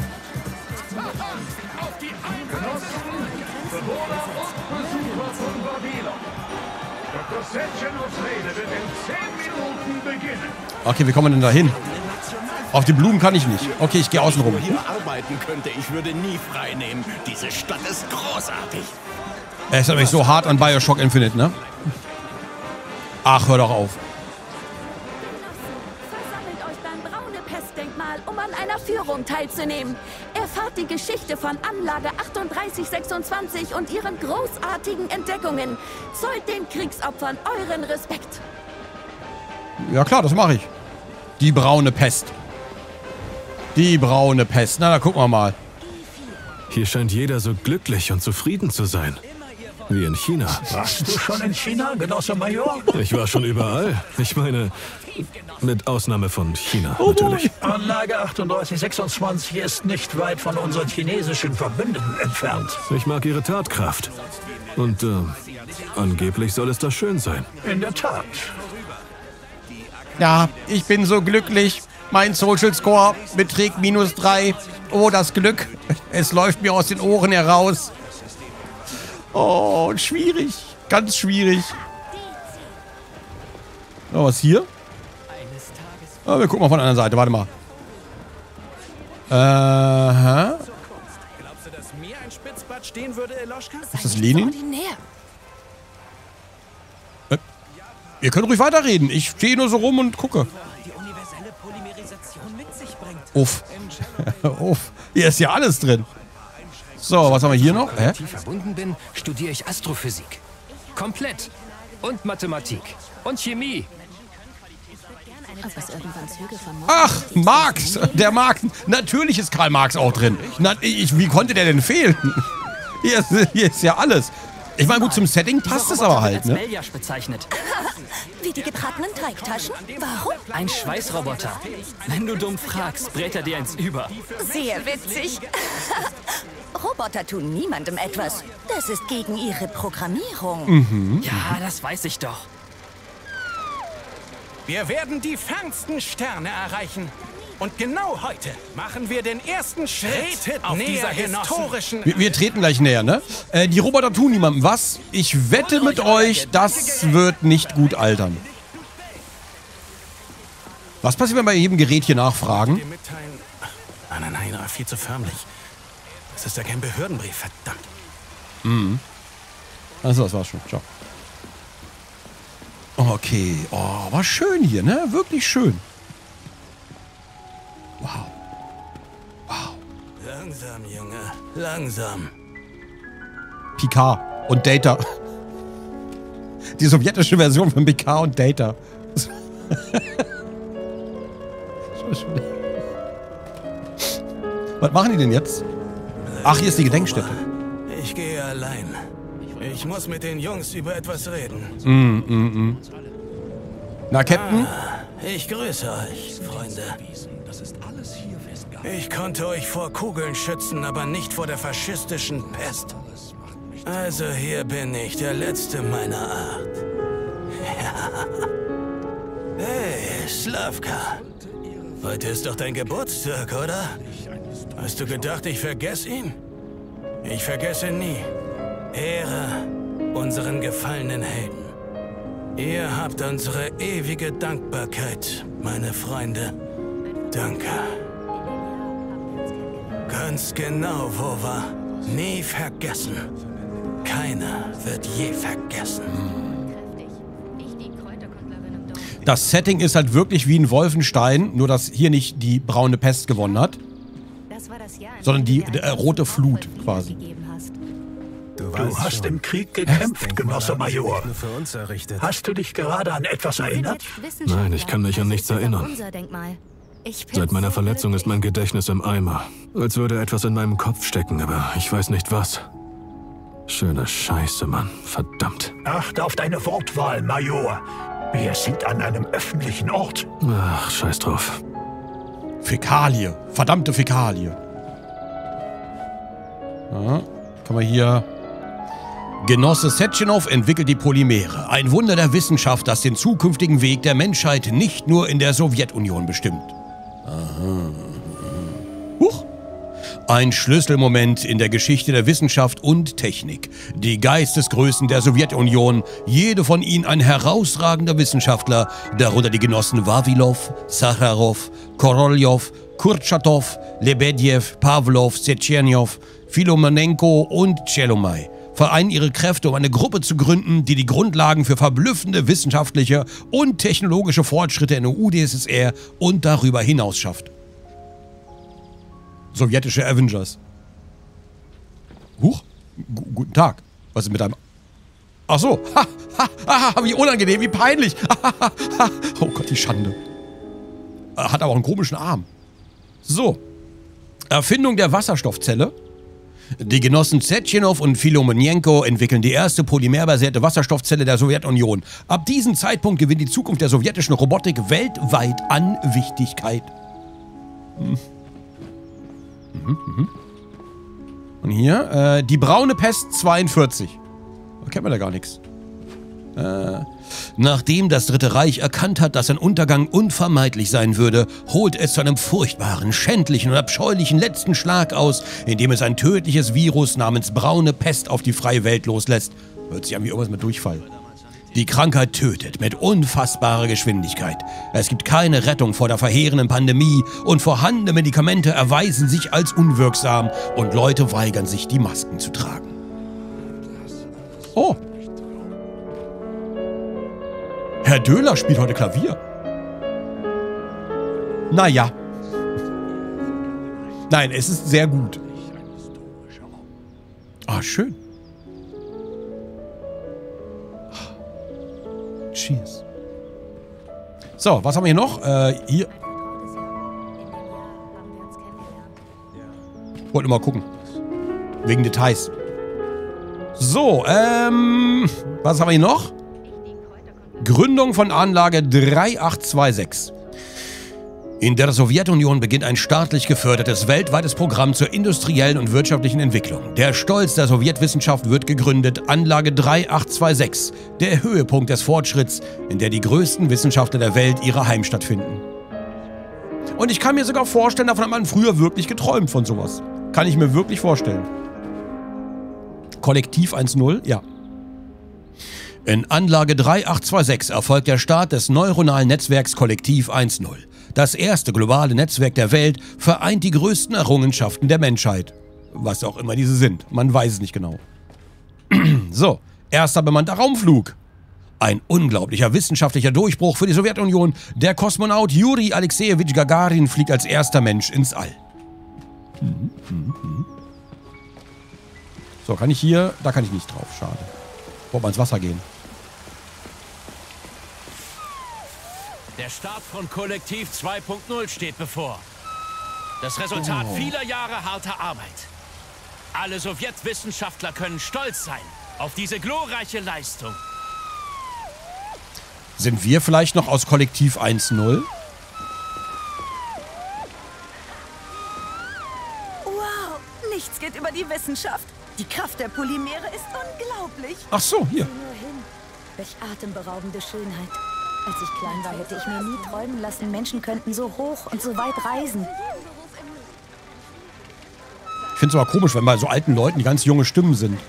Okay, wie kommen wir denn da hin? Auf die Blumen kann ich nicht. Okay, ich gehe außen rum. Wenn ich hier arbeiten könnte, ich würde nie frei nehmen. Diese Stadt ist großartig. Er ist nämlich so hart an Bioshock Infinite, ne? Ach, hör doch auf. Versammelt euch beim Braune-Pest-Denkmal, um an einer Führung teilzunehmen. Erfahrt die Geschichte von Anlage achtunddreißig sechsundzwanzig und ihren großartigen Entdeckungen. Zollt den Kriegsopfern euren Respekt. Ja klar, das mache ich. Die braune Pest. Die braune Pest. Na, da gucken wir mal. Hier scheint jeder so glücklich und zufrieden zu sein. Wie in China. Warst du schon in China, Genosse Major? Ich war schon überall. Ich meine, mit Ausnahme von China, natürlich. Anlage achtunddreißig sechsundzwanzig ist nicht weit von unseren chinesischen Verbündeten entfernt. Ich mag ihre Tatkraft. Und äh, angeblich soll es da schön sein. In der Tat. Ja, ich bin so glücklich. Mein Social Score beträgt minus drei. Oh, das Glück. Es läuft mir aus den Ohren heraus. Oh, schwierig. Ganz schwierig. Oh, was hier? Oh, wir gucken mal von der anderen Seite. Warte mal. Aha. Glaubst du, dass mir ein Spitzbart stehen würde, Eloschka? Ist das Lenin? Ordinär. Äh, ihr könnt ruhig weiterreden. Ich stehe nur so rum und gucke. Die universelle Polymerisation mit sich bringt. Uff. Uff. Hier ist ja alles drin. So, was haben wir hier noch? Hä? Wenn ich verbunden bin, studiere ich Astrophysik. Komplett. Und Mathematik. Und Chemie. Ob es irgendwann Züge von Ach, Marx. Der Marx. Natürlich ist Karl Marx auch drin. Na, ich, wie konnte der denn fehlen? Hier ist, hier ist ja alles. Ich meine, gut, zum Setting passt es aber halt, ne? Meljasch bezeichnet. Wie die gebratenen Teigtaschen? Warum? Ein Schweißroboter. Wenn du dumm fragst, brät er dir eins über. Sehr witzig. Roboter tun niemandem etwas. Das ist gegen ihre Programmierung. Mhm. Ja, das weiß ich doch. Wir werden die fernsten Sterne erreichen. Und genau heute machen wir den ersten Schritt auf dieser historischen... Wir, wir treten gleich näher, ne? Äh, die Roboter tun niemandem was. Ich wette mit euch, das wird nicht gut altern. Was passiert, wenn wir bei jedem Gerät hier nachfragen? Nein, nein, nein, viel zu förmlich. Das ist ja kein Behördenbrief, verdammt. Mhm. Achso, das war's schon. Ciao. Okay. Oh, war schön hier, ne? Wirklich schön. Wow. Wow. Langsam, Junge. Langsam. Picard und Data. Die sowjetische Version von Picard und Data. Was machen die denn jetzt? Ach, hier ist die Gedenkstätte. Ich gehe allein. Ich muss mit den Jungs über etwas reden. Mm, mm, mm. Na, Captain? Ah, ich grüße euch, Freunde. Ich konnte euch vor Kugeln schützen, aber nicht vor der faschistischen Pest. Also hier bin ich, der Letzte meiner Art. Ja. Hey, Slavka. Heute ist doch dein Geburtstag, oder? Hast du gedacht, ich vergesse ihn? Ich vergesse nie. Ehre unseren gefallenen Helden. Ihr habt unsere ewige Dankbarkeit, meine Freunde. Danke. Ganz genau, wo war. Nie vergessen. Keiner wird je vergessen. Das Setting ist halt wirklich wie in Wolfenstein, nur dass hier nicht die braune Pest gewonnen hat, sondern die äh, rote Flut quasi. Du, du hast im Krieg gekämpft, Genosse Major. Hast du dich gerade an etwas erinnert? Nein, ich kann mich an nichts erinnern. Seit meiner Verletzung ist mein Gedächtnis im Eimer. Als würde etwas in meinem Kopf stecken, aber ich weiß nicht was. Schöne Scheiße, Mann. Verdammt. Achte auf deine Wortwahl, Major. Wir sind an einem öffentlichen Ort. Ach, scheiß drauf. Fäkalie. Verdammte Fäkalie. Ja, kann man hier... Genosse Setchenov entwickelt die Polymere. Ein Wunder der Wissenschaft, das den zukünftigen Weg der Menschheit nicht nur in der Sowjetunion bestimmt. Aha. Huch. Ein Schlüsselmoment in der Geschichte der Wissenschaft und Technik. Die Geistesgrößen der Sowjetunion, jede von ihnen ein herausragender Wissenschaftler, darunter die Genossen Vavilov, Sacharow, Korolev, Kurtschatow, Lebedjew, Pawlow, Setchenov, Filomonenko und Tschelomai. Vereinen ihre Kräfte, um eine Gruppe zu gründen, die die Grundlagen für verblüffende wissenschaftliche und technologische Fortschritte in der U d S S R und darüber hinaus schafft. Sowjetische Avengers. Huch, G guten Tag. Was ist mit einem... Ach so. Ha, ha, ha, wie unangenehm, wie peinlich. Oh Gott, die Schande. Hat aber auch einen komischen Arm. So. Erfindung der Wasserstoffzelle. Die Genossen Setchenov und Filomonenko entwickeln die erste polymerbasierte Wasserstoffzelle der Sowjetunion. Ab diesem Zeitpunkt gewinnt die Zukunft der sowjetischen Robotik weltweit an Wichtigkeit. Hm. Mhm, mhm. Und hier, äh, die braune Pest zweiundvierzig. Da kennt man da gar nichts. Äh, nachdem das Dritte Reich erkannt hat, dass sein Untergang unvermeidlich sein würde, holt es zu einem furchtbaren, schändlichen und abscheulichen letzten Schlag aus, indem es ein tödliches Virus namens braune Pest auf die freie Welt loslässt. Hört sich an wie irgendwas mit Durchfall. Die Krankheit tötet mit unfassbarer Geschwindigkeit. Es gibt keine Rettung vor der verheerenden Pandemie und vorhandene Medikamente erweisen sich als unwirksam und Leute weigern sich, die Masken zu tragen. Oh. Herr Döhler spielt heute Klavier. Naja. Nein, es ist sehr gut. Ah, schön. Cheers. So, was haben wir hier noch? Äh, hier. Wollte mal gucken. Wegen Details. So, ähm, was haben wir hier noch? Gründung von Anlage drei acht zwei sechs. In der Sowjetunion beginnt ein staatlich gefördertes weltweites Programm zur industriellen und wirtschaftlichen Entwicklung. Der Stolz der Sowjetwissenschaft wird gegründet, Anlage drei acht zwei sechs, der Höhepunkt des Fortschritts, in der die größten Wissenschaftler der Welt ihre Heimstatt finden. Und ich kann mir sogar vorstellen, davon hat man früher wirklich geträumt von sowas. Kann ich mir wirklich vorstellen. Kollektiv eins null, ja. In Anlage drei acht zwei sechs erfolgt der Start des neuronalen Netzwerks Kollektiv eins null. Das erste globale Netzwerk der Welt vereint die größten Errungenschaften der Menschheit. Was auch immer diese sind. Man weiß es nicht genau. So, erster bemannter Raumflug. Ein unglaublicher wissenschaftlicher Durchbruch für die Sowjetunion. Der Kosmonaut Juri Alexejewitsch Gagarin fliegt als erster Mensch ins All. So, kann ich hier... Da kann ich nicht drauf, schade. Wollen wir ins Wasser gehen. Der Start von Kollektiv zwei punkt null steht bevor. Das Resultat oh. vieler Jahre harter Arbeit. Alle Sowjetwissenschaftler können stolz sein auf diese glorreiche Leistung. Sind wir vielleicht noch aus Kollektiv eins null? Wow, nichts geht über die Wissenschaft. Die Kraft der Polymere ist unglaublich. Ach so, hier. Welch atemberaubende Schönheit. Als ich klein war, hätte ich mir nie träumen lassen, Menschen könnten so hoch und so weit reisen. Ich finde es aber komisch, wenn bei so alten Leuten die ganz junge Stimmen sind.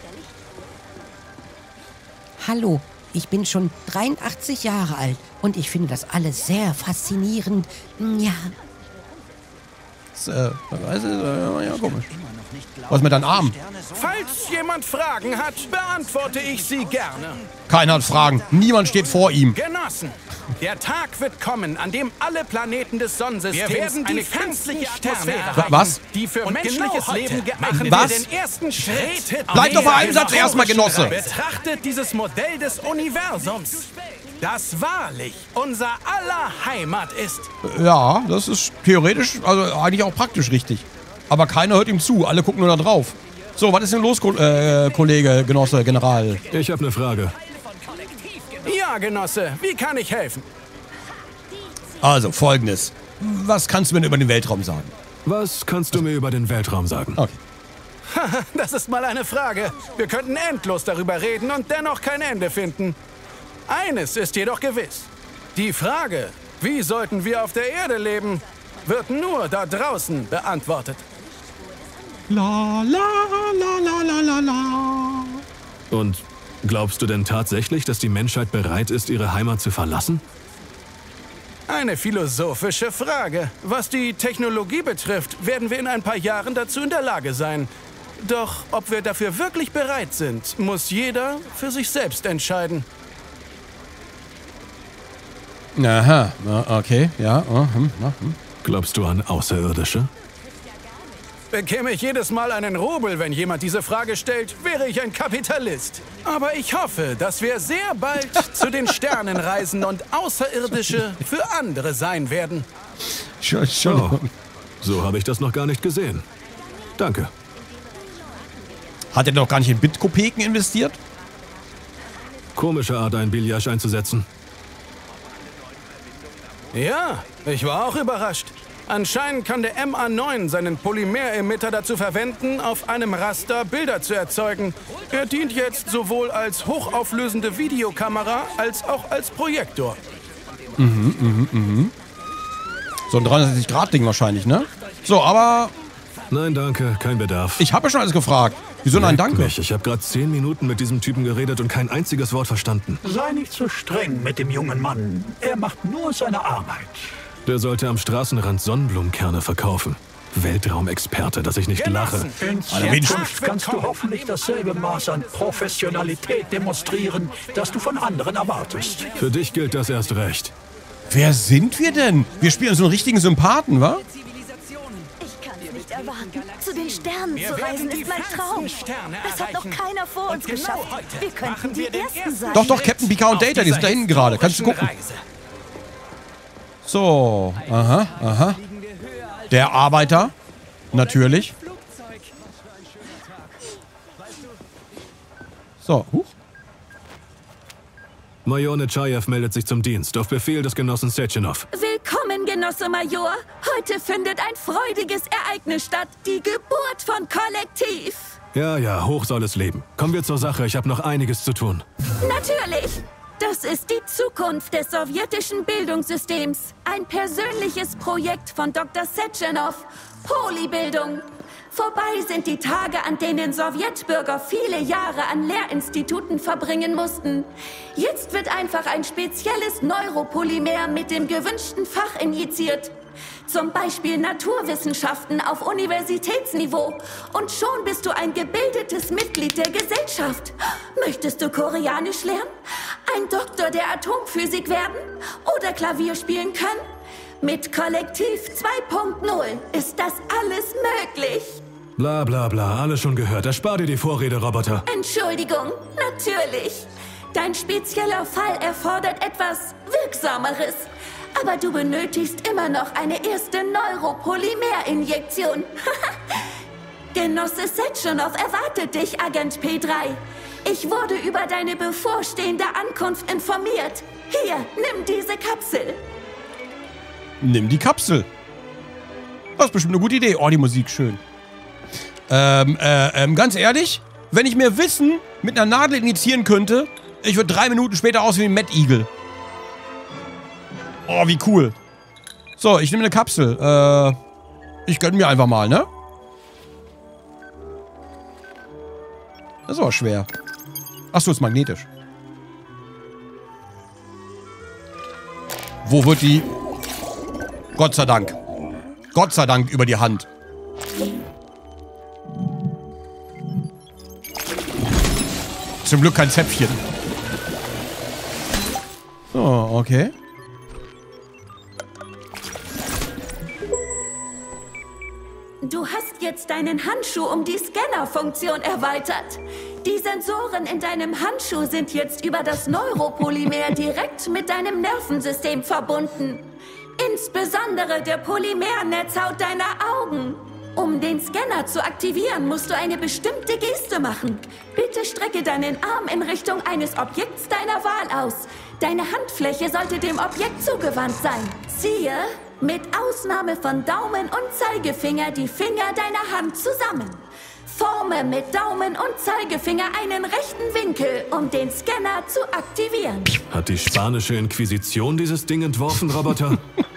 Hallo, ich bin schon dreiundachtzig Jahre alt und ich finde das alles sehr faszinierend. Ja. Das, äh, das ist äh, ja komisch. Was mit deinem Arm? Falls jemand Fragen hat, beantworte ich sie gerne. Keiner hat Fragen. Niemand steht vor ihm. Genossen, der Tag wird kommen, an dem alle Planeten des Sonnensystems wir werden die künstliche Atmosphäre erreichen, was? die für und menschliches genau Leben geeignet was? den ersten Schritt. Bleib doch bei einem Satz erstmal, Genosse. Betrachtet dieses Modell des Universums, das wahrlich unser aller Heimat ist. Ja, das ist theoretisch, also eigentlich auch praktisch richtig. Aber keiner hört ihm zu, alle gucken nur da drauf. So, was ist denn los, Ko äh, Kollege, Genosse, General? Ich habe eine Frage. Ja, Genosse, wie kann ich helfen? Also, Folgendes. Was kannst du mir über den Weltraum sagen? Was kannst du mir über den Weltraum sagen? Okay. Das ist mal eine Frage. Wir könnten endlos darüber reden und dennoch kein Ende finden. Eines ist jedoch gewiss. Die Frage, wie sollten wir auf der Erde leben, wird nur da draußen beantwortet. La la la la la la. Und glaubst du denn tatsächlich, dass die Menschheit bereit ist, ihre Heimat zu verlassen? Eine philosophische Frage. Was die Technologie betrifft, werden wir in ein paar Jahren dazu in der Lage sein. Doch ob wir dafür wirklich bereit sind, muss jeder für sich selbst entscheiden. Aha, okay, ja. Oh, hm, hm. Glaubst du an Außerirdische? Bekäme ich jedes Mal einen Rubel, wenn jemand diese Frage stellt, wäre ich ein Kapitalist. Aber ich hoffe, dass wir sehr bald zu den Sternen reisen und Außerirdische für andere sein werden. Oh, so habe ich das noch gar nicht gesehen. Danke. Hat er doch gar nicht in Bitkopeken investiert? Komische Art, ein Billard einzusetzen. Ja, ich war auch überrascht. Anscheinend kann der M A neun seinen Polymeremitter dazu verwenden, auf einem Raster Bilder zu erzeugen. Er dient jetzt sowohl als hochauflösende Videokamera als auch als Projektor. Mhm, mhm, mhm. So ein dreihundertsechzig Grad Ding wahrscheinlich, ne? So, aber... Nein, danke, kein Bedarf. Ich habe ja schon alles gefragt. Wieso nein, danke? Mich. Ich habe gerade zehn Minuten mit diesem Typen geredet und kein einziges Wort verstanden. Sei nicht so streng mit dem jungen Mann. Er macht nur seine Arbeit. Der sollte am Straßenrand Sonnenblumenkerne verkaufen. Weltraumexperte, dass ich nicht lache. In Zukunft kannst du hoffentlich dasselbe Maß an Professionalität demonstrieren, das du von anderen erwartest. Für dich gilt das erst recht. Wer sind wir denn? Wir spielen so einen richtigen Sympathen, wa? Ich kann es nicht erwarten. Zu den Sternen zu reisen ist mein Traum. Das hat noch keiner vor uns geschafft. Wir könnten die Ersten sein. Doch, doch, Captain Picard und Data, die sind da hinten gerade. Kannst du gucken. So, aha, aha. Der Arbeiter, natürlich. So, huch. Major Nechayev meldet sich zum Dienst, auf Befehl des Genossen Sechenov. Willkommen, Genosse Major. Heute findet ein freudiges Ereignis statt. Die Geburt von Kollektiv. Ja, ja, hoch soll es leben. Kommen wir zur Sache, ich habe noch einiges zu tun. Natürlich. Das ist die Zukunft des sowjetischen Bildungssystems. Ein persönliches Projekt von Doktor Sechenov. Polybildung. Vorbei sind die Tage, an denen Sowjetbürger viele Jahre an Lehrinstituten verbringen mussten. Jetzt wird einfach ein spezielles Neuropolymer mit dem gewünschten Fach injiziert. Zum Beispiel Naturwissenschaften auf Universitätsniveau. Und schon bist du ein gebildetes Mitglied der Gesellschaft. Möchtest du Koreanisch lernen? Ein Doktor der Atomphysik werden? Oder Klavier spielen können? Mit Kollektiv zwei Punkt null ist das alles möglich. Bla bla bla, alles schon gehört. Erspar dir die Vorrede, Roboter. Entschuldigung, natürlich. Dein spezieller Fall erfordert etwas Wirksameres. Aber du benötigst immer noch eine erste Neuropolymer-Injektion. Genosse Sechenov erwartet dich, Agent P drei. Ich wurde über deine bevorstehende Ankunft informiert. Hier, nimm diese Kapsel. Nimm die Kapsel. Das ist bestimmt eine gute Idee. Oh, die Musik, schön. Ähm, äh, ähm, ganz ehrlich, wenn ich mir Wissen mit einer Nadel injizieren könnte, ich würde drei Minuten später aussehen wie ein Mad Eagle. Oh, wie cool. So, ich nehme eine Kapsel. Äh, ich gönne mir einfach mal, ne? Das ist aber schwer. Achso, ist magnetisch. Wo wird die... Gott sei Dank. Gott sei Dank über die Hand. Zum Glück kein Zäpfchen. So, okay. Du hast jetzt deinen Handschuh um die Scanner-Funktion erweitert. Die Sensoren in deinem Handschuh sind jetzt über das Neuropolymer direkt mit deinem Nervensystem verbunden. Insbesondere der Polymernetzhaut deiner Augen. Um den Scanner zu aktivieren, musst du eine bestimmte Geste machen. Bitte strecke deinen Arm in Richtung eines Objekts deiner Wahl aus. Deine Handfläche sollte dem Objekt zugewandt sein. Ziehe mit Ausnahme von Daumen und Zeigefinger die Finger deiner Hand zusammen. Forme mit Daumen und Zeigefinger einen rechten Winkel, um den Scanner zu aktivieren. Hat die spanische Inquisition dieses Ding entworfen, Roboter?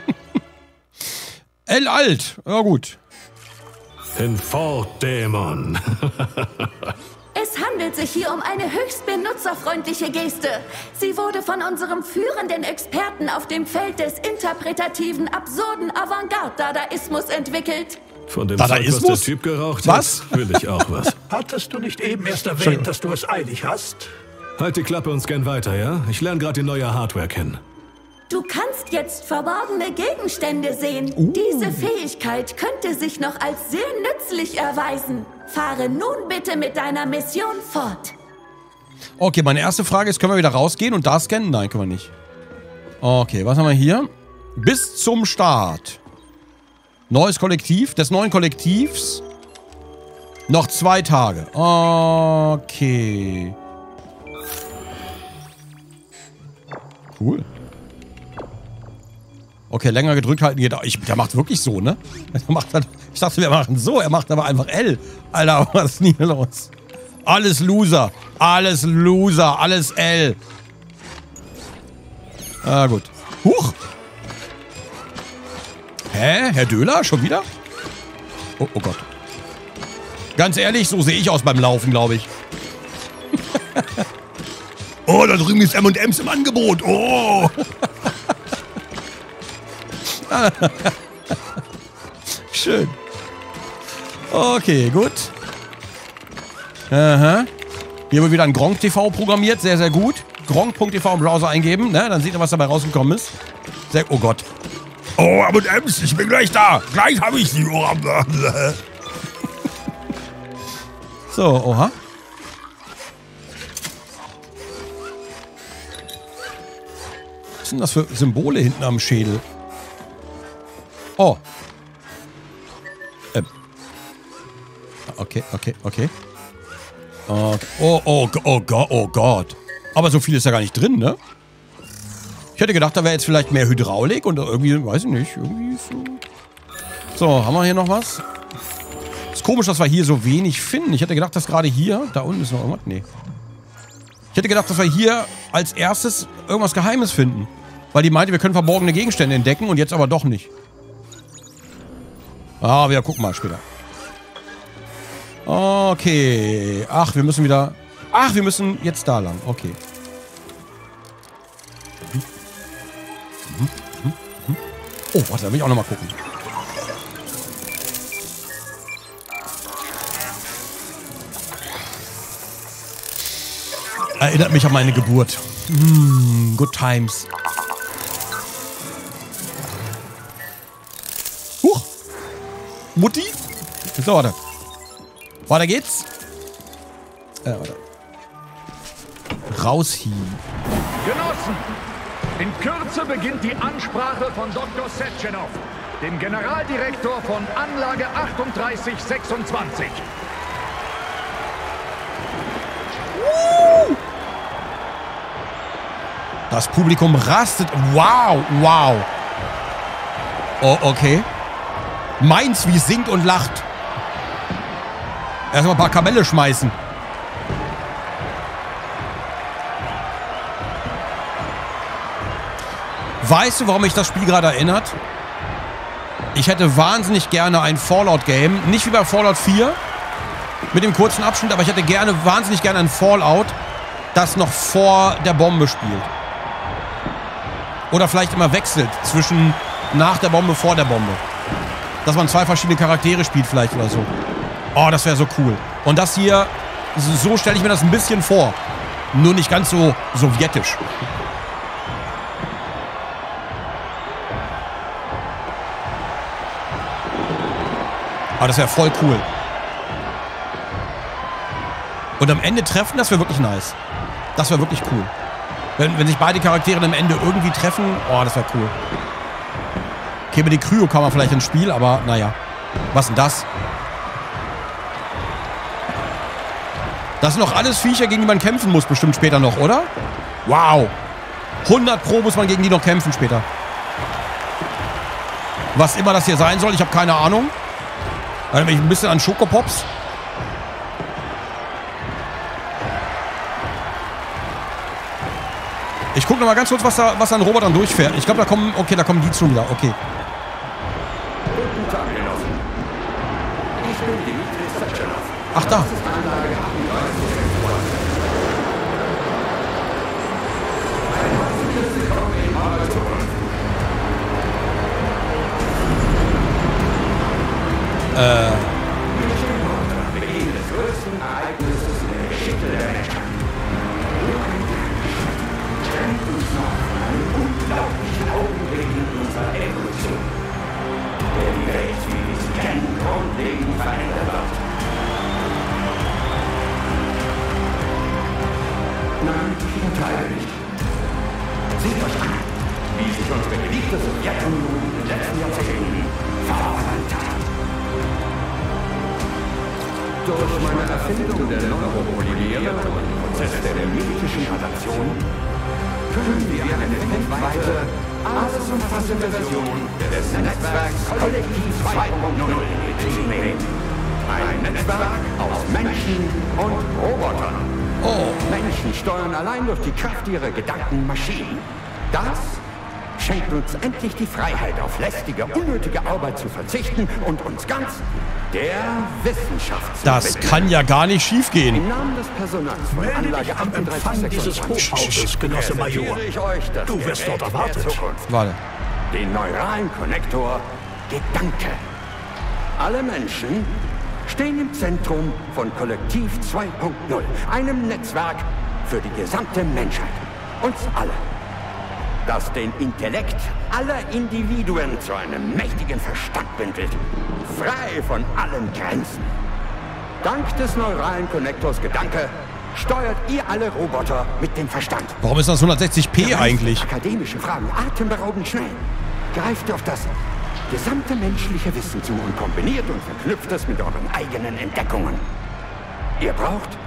El Alt. Ja, gut. Hinfort, Dämon. Es handelt sich hier um eine höchst benutzerfreundliche Geste. Sie wurde von unserem führenden Experten auf dem Feld des interpretativen, absurden Avantgarde-Dadaismus entwickelt. Von dem Zeug, was der Typ geraucht was? hat, will ich auch was. Hattest du nicht eben erst erwähnt, dass du es eilig hast? Halt die Klappe und scan weiter, ja? Ich lerne gerade die neue Hardware kennen. Du kannst jetzt verborgene Gegenstände sehen. Uh. Diese Fähigkeit könnte sich noch als sehr nützlich erweisen. Fahre nun bitte mit deiner Mission fort. Okay, meine erste Frage ist, können wir wieder rausgehen und da scannen? Nein, können wir nicht. Okay, was haben wir hier? Bis zum Start. Neues Kollektiv, des neuen Kollektivs. Noch zwei Tage. Okay. Cool. Okay, länger gedrückt halten geht auch. Ich, der macht wirklich so, ne? Der macht halt, ich dachte, wir machen so. Er macht aber einfach L. Alter, was ist denn hier los? Alles Loser. Alles Loser. Alles L. Ah, gut. Huch. Hä? Herr Döhler? Schon wieder? Oh, oh Gott. Ganz ehrlich, so sehe ich aus beim Laufen, glaube ich. Oh, da drüben ist M und M's im Angebot. Oh. Schön. Okay, gut. Aha. Hier wird wieder ein Gronk T V programmiert. Sehr, sehr gut. Gronk Punkt T V im Browser eingeben. Ne? Dann sieht ihr, was dabei rausgekommen ist. Sehr, oh Gott. Oh, M und M's, ich bin gleich da. Gleich habe ich sie. So, oha. Was sind das für Symbole hinten am Schädel? Oh. Ähm. Okay, okay, okay. Okay. Oh, oh, oh Gott, oh Gott. Aber so viel ist ja gar nicht drin, ne? Ich hätte gedacht, da wäre jetzt vielleicht mehr Hydraulik und irgendwie, weiß ich nicht, irgendwie so. So, haben wir hier noch was? Ist komisch, dass wir hier so wenig finden. Ich hätte gedacht, dass gerade hier, da unten ist noch irgendwas, nee. Ich hätte gedacht, dass wir hier als erstes irgendwas Geheimes finden. Weil die meinte, wir können verborgene Gegenstände entdecken und jetzt aber doch nicht. Ah, wir gucken mal später. Okay. Ach, wir müssen wieder... Ach, wir müssen jetzt da lang. Okay. Oh, warte, da will ich auch nochmal gucken. Erinnert mich an meine Geburt. Mm, good times. Huch. Mutti? So, warte. Weiter geht's. Äh, warte. Raus hier. Genossen, in Kürze beginnt die Ansprache von Doktor Setchenov, dem Generaldirektor von Anlage achtunddreißig sechsundzwanzig. Das Publikum rastet. Wow, wow. Oh, okay. Meins wie singt und lacht. Erstmal ein paar Kamelle schmeißen. Weißt du, warum mich das Spiel gerade erinnert? Ich hätte wahnsinnig gerne ein Fallout-Game. Nicht wie bei Fallout vier. Mit dem kurzen Abschnitt, aber ich hätte gerne, wahnsinnig gerne ein Fallout, das noch vor der Bombe spielt. Oder vielleicht immer wechselt zwischen nach der Bombe, vor der Bombe. Dass man zwei verschiedene Charaktere spielt vielleicht oder so. Oh, das wäre so cool. Und das hier, so stelle ich mir das ein bisschen vor. Nur nicht ganz so sowjetisch. Aber das wäre voll cool. Und am Ende treffen, das wäre wirklich nice. Das wäre wirklich cool. Wenn, wenn sich beide Charaktere am Ende irgendwie treffen, oh, das wäre cool. Käme die Kryokammer vielleicht ins Spiel, aber naja. Was denn das? Das sind doch alles Viecher, gegen die man kämpfen muss, bestimmt später noch, oder? Wow. hundert Pro muss man gegen die noch kämpfen später. Was immer das hier sein soll, ich habe keine Ahnung. Erinnert mich ein bisschen an Schokopops. Ich gucke noch mal ganz kurz, was da, was an Robotern durchfährt. Ich glaube, da kommen, okay, da kommen die schon wieder. Okay. Guten Tag, Genossen. Ich bin Dimitri Setchenov. Ach, da. Das ist Anlage achtunddreißig sechsundzwanzig. Äh. Beginn des größten Ereignisses in der Geschichte der Menschheit. Unglaublichen Augenblick in unserer Evolution, der die Welt, wie wir sie kennen, grundlegend verändert wird. Nein, ich urteile nicht. Seht euch an, wie sich unsere geliebte Sowjetunion in den letzten Jahrzehnten verwandelt hat. Durch meine Erfindung der Neuropolymere und den Prozess der mimetischen Adaption können wir eine weltweite, alles umfassende Version des Netzwerks Kollektiv zwei punkt null in Betrieb nehmen. Ein Netzwerk aus Menschen und Robotern. Oh. Menschen steuern allein durch die Kraft ihrer Gedanken Maschinen. Das schenkt uns endlich die Freiheit, auf lästige, unnötige Arbeit zu verzichten und uns ganz der Wissenschaft zu Das widmen. kann ja gar nicht schief gehen. Im Namen des Personals von Anlage am Empfang dieses Hochhauses, Genosse Major. Du wirst dort erwartet. Warte. Den neuralen Konnektor Gedanke. Alle Menschen stehen im Zentrum von Kollektiv zwei punkt null, einem Netzwerk für die gesamte Menschheit. Uns alle. Das den Intellekt aller Individuen zu einem mächtigen Verstand bündelt. Frei von allen Grenzen. Dank des neuralen Konnektors Gedanke steuert ihr alle Roboter mit dem Verstand. Warum ist das hundertsechzig p eigentlich? Akademische Fragen atemberaubend schnell. Greift auf das gesamte menschliche Wissen zu und kombiniert und verknüpft es mit euren eigenen Entdeckungen. Ihr braucht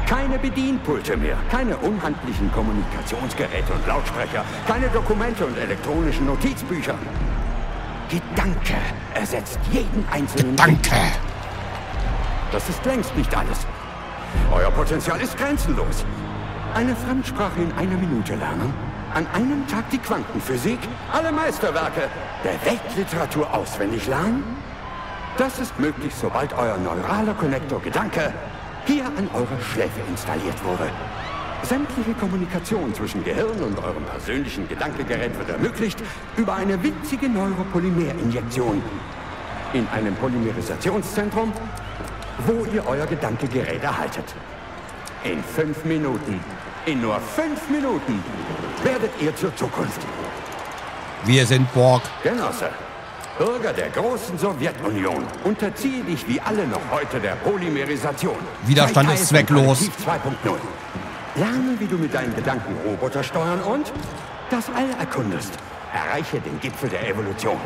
Keine Bedienpulte mehr, keine unhandlichen Kommunikationsgeräte und Lautsprecher, keine Dokumente und elektronischen Notizbücher. Gedanke ersetzt jeden einzelnen... Gedanke! Das ist längst nicht alles. Euer Potenzial ist grenzenlos. Eine Fremdsprache in einer Minute lernen, an einem Tag die Quantenphysik, alle Meisterwerke der Weltliteratur auswendig lernen. Das ist möglich, sobald euer neuraler Konnektor Gedanke hier an eurer Schläfe installiert wurde. Sämtliche Kommunikation zwischen Gehirn und eurem persönlichen Gedankegerät wird ermöglicht über eine winzige Neuropolymerinjektion in einem Polymerisationszentrum, wo ihr euer Gedankegerät erhaltet. In fünf Minuten, in nur fünf Minuten, werdet ihr zur Zukunft. Wir sind Borg. Genosse, Bürger der großen Sowjetunion, unterziehe dich wie alle noch heute der Polymerisation. Widerstand ist zwecklos. zwei Punkt null. Lerne, wie du mit deinen Gedanken Roboter steuern und das All erkundest. Erreiche den Gipfel der Evolution.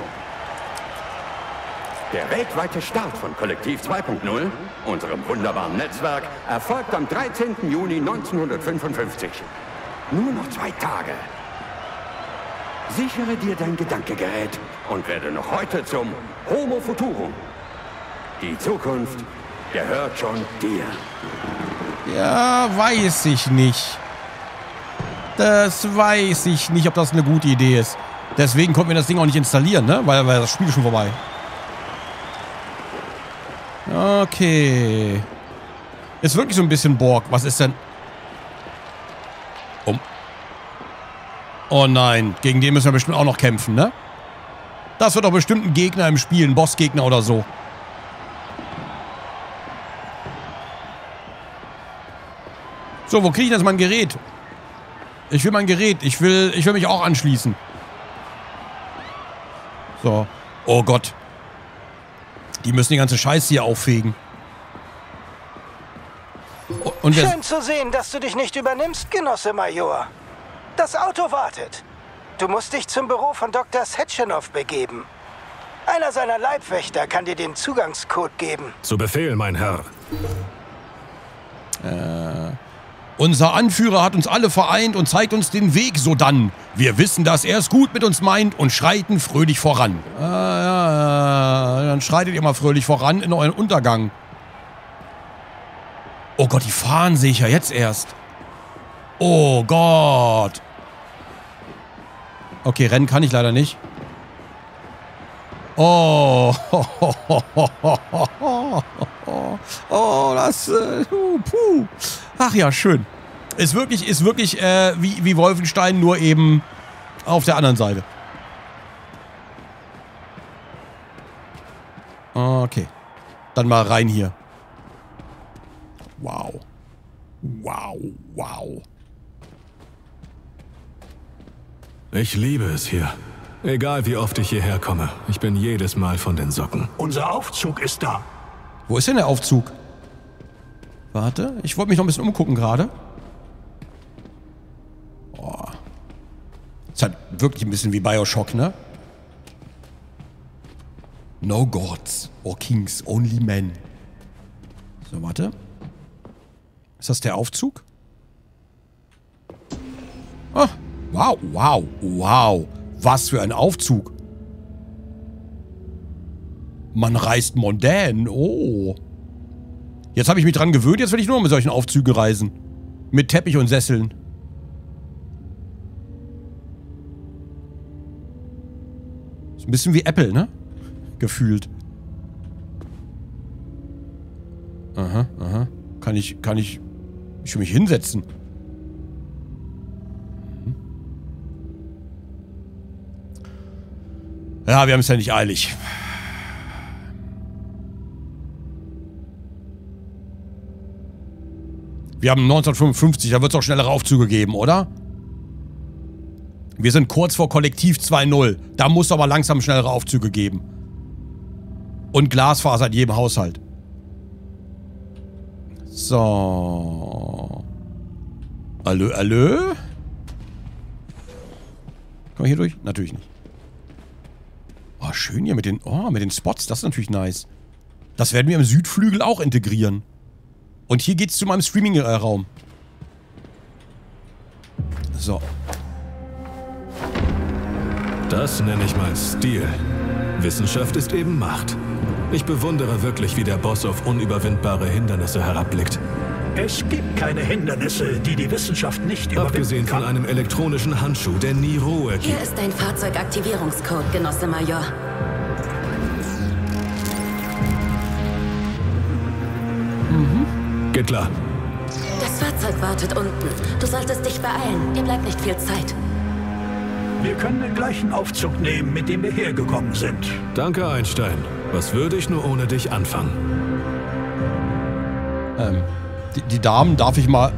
Der weltweite Start von Kollektiv zwei Punkt null, unserem wunderbaren Netzwerk, erfolgt am dreizehnten Juni neunzehnhundertfünfundfünfzig. Nur noch zwei Tage. Sichere dir dein Gedankegerät und werde noch heute zum Homo Futurum. Die Zukunft gehört schon dir. Ja, weiß ich nicht. Das weiß ich nicht, ob das eine gute Idee ist. Deswegen konnten wir das Ding auch nicht installieren, ne? Weil, weil das Spiel ist schon vorbei. Okay. Ist wirklich so ein bisschen Borg. Was ist denn? Oh. Oh nein. Gegen den müssen wir bestimmt auch noch kämpfen, ne? Das wird doch bestimmt ein Gegner im Spiel. Ein Bossgegner oder so. So, wo kriege ich denn jetzt mein Gerät? Ich will mein Gerät. Ich will, ich will mich auch anschließen. So. Oh Gott. Die müssen die ganze Scheiße hier auffegen. Und schön zu sehen, dass du dich nicht übernimmst, Genosse Major. Das Auto wartet. Du musst dich zum Büro von Doktor Setschenow begeben. Einer seiner Leibwächter kann dir den Zugangscode geben. Zu Befehl, mein Herr. Äh... Unser Anführer hat uns alle vereint und zeigt uns den Weg sodann. Wir wissen, dass er es gut mit uns meint und schreiten fröhlich voran. Ah, ja, ja. Dann schreitet ihr mal fröhlich voran in euren Untergang. Oh Gott, die fahren sehe ich ja jetzt erst. Oh Gott. Okay, rennen kann ich leider nicht. Oh. Oh, das... Äh, puh. Ach ja, schön. Ist wirklich, ist wirklich äh, wie, wie Wolfenstein, nur eben auf der anderen Seite. Okay. Dann mal rein hier. Wow. Wow, wow. Ich liebe es hier. Egal wie oft ich hierher komme, ich bin jedes Mal von den Socken. Unser Aufzug ist da. Wo ist denn der Aufzug? Warte, ich wollte mich noch ein bisschen umgucken gerade. Oh. Ist halt wirklich ein bisschen wie Bioshock, ne? No gods or kings, only men. So, warte. Ist das der Aufzug? Oh, wow, wow, wow. Was für ein Aufzug. Man reist mondän. Oh. Jetzt habe ich mich dran gewöhnt, jetzt will ich nur mit solchen Aufzügen reisen. Mit Teppich und Sesseln. Ist ein bisschen wie Apple, ne? Gefühlt. Aha, aha. Kann ich, kann ich, ich will mich hinsetzen. Ja, wir haben es ja nicht eilig. Wir haben neunzehnhundertfünfundfünfzig, da wird es auch schnellere Aufzüge geben, oder? Wir sind kurz vor Kollektiv zwei Punkt null. Da muss es aber langsam schnellere Aufzüge geben. Und Glasfaser in jedem Haushalt. So. Allö, allö? Komm ich hier durch? Natürlich nicht. Oh, schön hier mit den, oh, mit den Spots. Das ist natürlich nice. Das werden wir im Südflügel auch integrieren. Und hier geht's zu meinem Streaming-Raum. So. Das nenne ich mal Stil. Wissenschaft ist eben Macht. Ich bewundere wirklich, wie der Boss auf unüberwindbare Hindernisse herabblickt. Es gibt keine Hindernisse, die die Wissenschaft nicht überwinden Abgesehen kann. von einem elektronischen Handschuh, der nie Ruhe Hier gibt. ist dein Fahrzeugaktivierungscode, Genosse Major. Mhm. Geht klar. Das Fahrzeug wartet unten. Du solltest dich beeilen. Dir bleibt nicht viel Zeit. Wir können den gleichen Aufzug nehmen, mit dem wir hergekommen sind. Danke, Einstein. Was würde ich nur ohne dich anfangen? Ähm, die, die Damen, darf ich mal...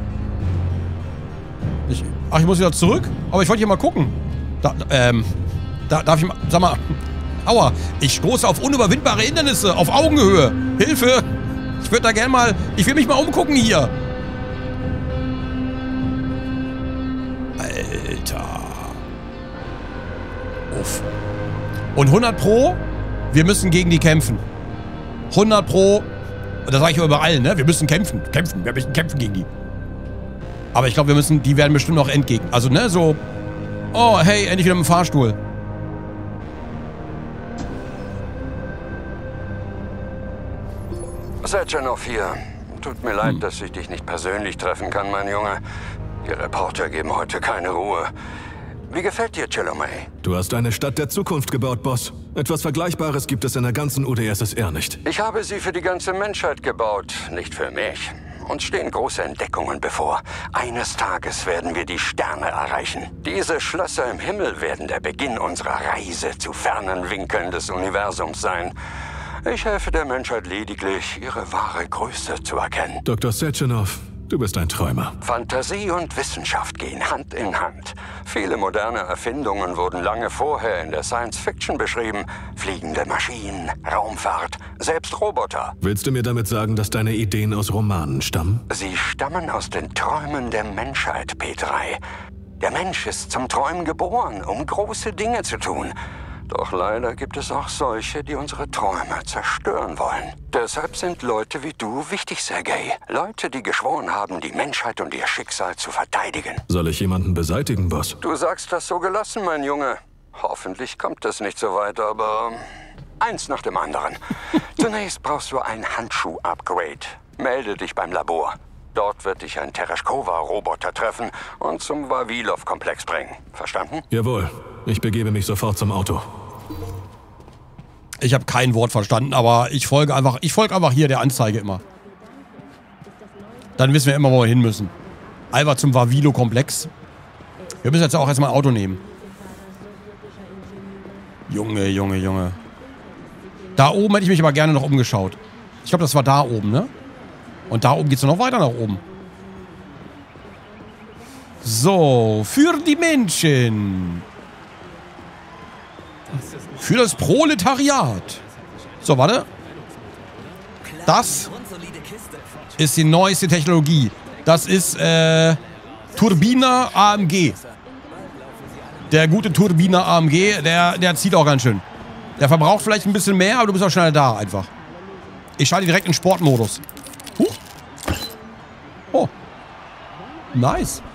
Ich, ach, ich muss wieder zurück? Aber ich wollte hier mal gucken. Da, ähm, da, darf ich mal... Sag mal... Aua, ich stoße auf unüberwindbare Hindernisse, auf Augenhöhe. Hilfe! Ich würde da gerne mal... Ich will mich mal umgucken hier. Alter. Uff. Und hundert Pro, wir müssen gegen die kämpfen. hundert Pro, das sage ich überall, ne? Wir müssen kämpfen, kämpfen, wir müssen kämpfen gegen die. Aber ich glaube, wir müssen, die werden bestimmt noch entgegen. Also, ne, so... Oh, hey, endlich wieder mit dem Fahrstuhl. Sechenov hier. Tut mir leid, dass ich dich nicht persönlich treffen kann, mein Junge. Die Reporter geben heute keine Ruhe. Wie gefällt dir Chilomey? Du hast eine Stadt der Zukunft gebaut, Boss. Etwas Vergleichbares gibt es in der ganzen U D S S R nicht. Ich habe sie für die ganze Menschheit gebaut, nicht für mich. Uns stehen große Entdeckungen bevor. Eines Tages werden wir die Sterne erreichen. Diese Schlösser im Himmel werden der Beginn unserer Reise zu fernen Winkeln des Universums sein. Ich helfe der Menschheit lediglich, ihre wahre Größe zu erkennen. Doktor Sechenov, du bist ein Träumer. Fantasie und Wissenschaft gehen Hand in Hand. Viele moderne Erfindungen wurden lange vorher in der Science-Fiction beschrieben. Fliegende Maschinen, Raumfahrt, selbst Roboter. Willst du mir damit sagen, dass deine Ideen aus Romanen stammen? Sie stammen aus den Träumen der Menschheit, P drei. Der Mensch ist zum Träumen geboren, um große Dinge zu tun. Doch leider gibt es auch solche, die unsere Träume zerstören wollen. Deshalb sind Leute wie du wichtig, Sergei. Leute, die geschworen haben, die Menschheit und ihr Schicksal zu verteidigen. Soll ich jemanden beseitigen, Boss? Du sagst das so gelassen, mein Junge. Hoffentlich kommt es nicht so weit, aber eins nach dem anderen. Zunächst brauchst du ein Handschuh-Upgrade. Melde dich beim Labor. Dort wird dich ein Tereshkova-Roboter treffen und zum Vavilov-Komplex bringen. Verstanden? Jawohl. Ich begebe mich sofort zum Auto. Ich habe kein Wort verstanden, aber ich folge einfach, ich folge einfach hier der Anzeige immer. Dann wissen wir immer, wo wir hin müssen. Einfach zum Vavilo-Komplex. Wir müssen jetzt auch erstmal ein Auto nehmen. Junge, Junge, Junge. Da oben hätte ich mich aber gerne noch umgeschaut. Ich glaube, das war da oben, ne? Und da oben geht es noch weiter nach oben. So, für die Menschen. Für das Proletariat. So, warte. Das ist die neueste Technologie. Das ist, äh, Turbiner A M G. Der gute Turbiner A M G, der, der zieht auch ganz schön. Der verbraucht vielleicht ein bisschen mehr, aber du bist auch schneller da einfach. Ich schalte direkt in Sportmodus. Huch. Oh. Nice.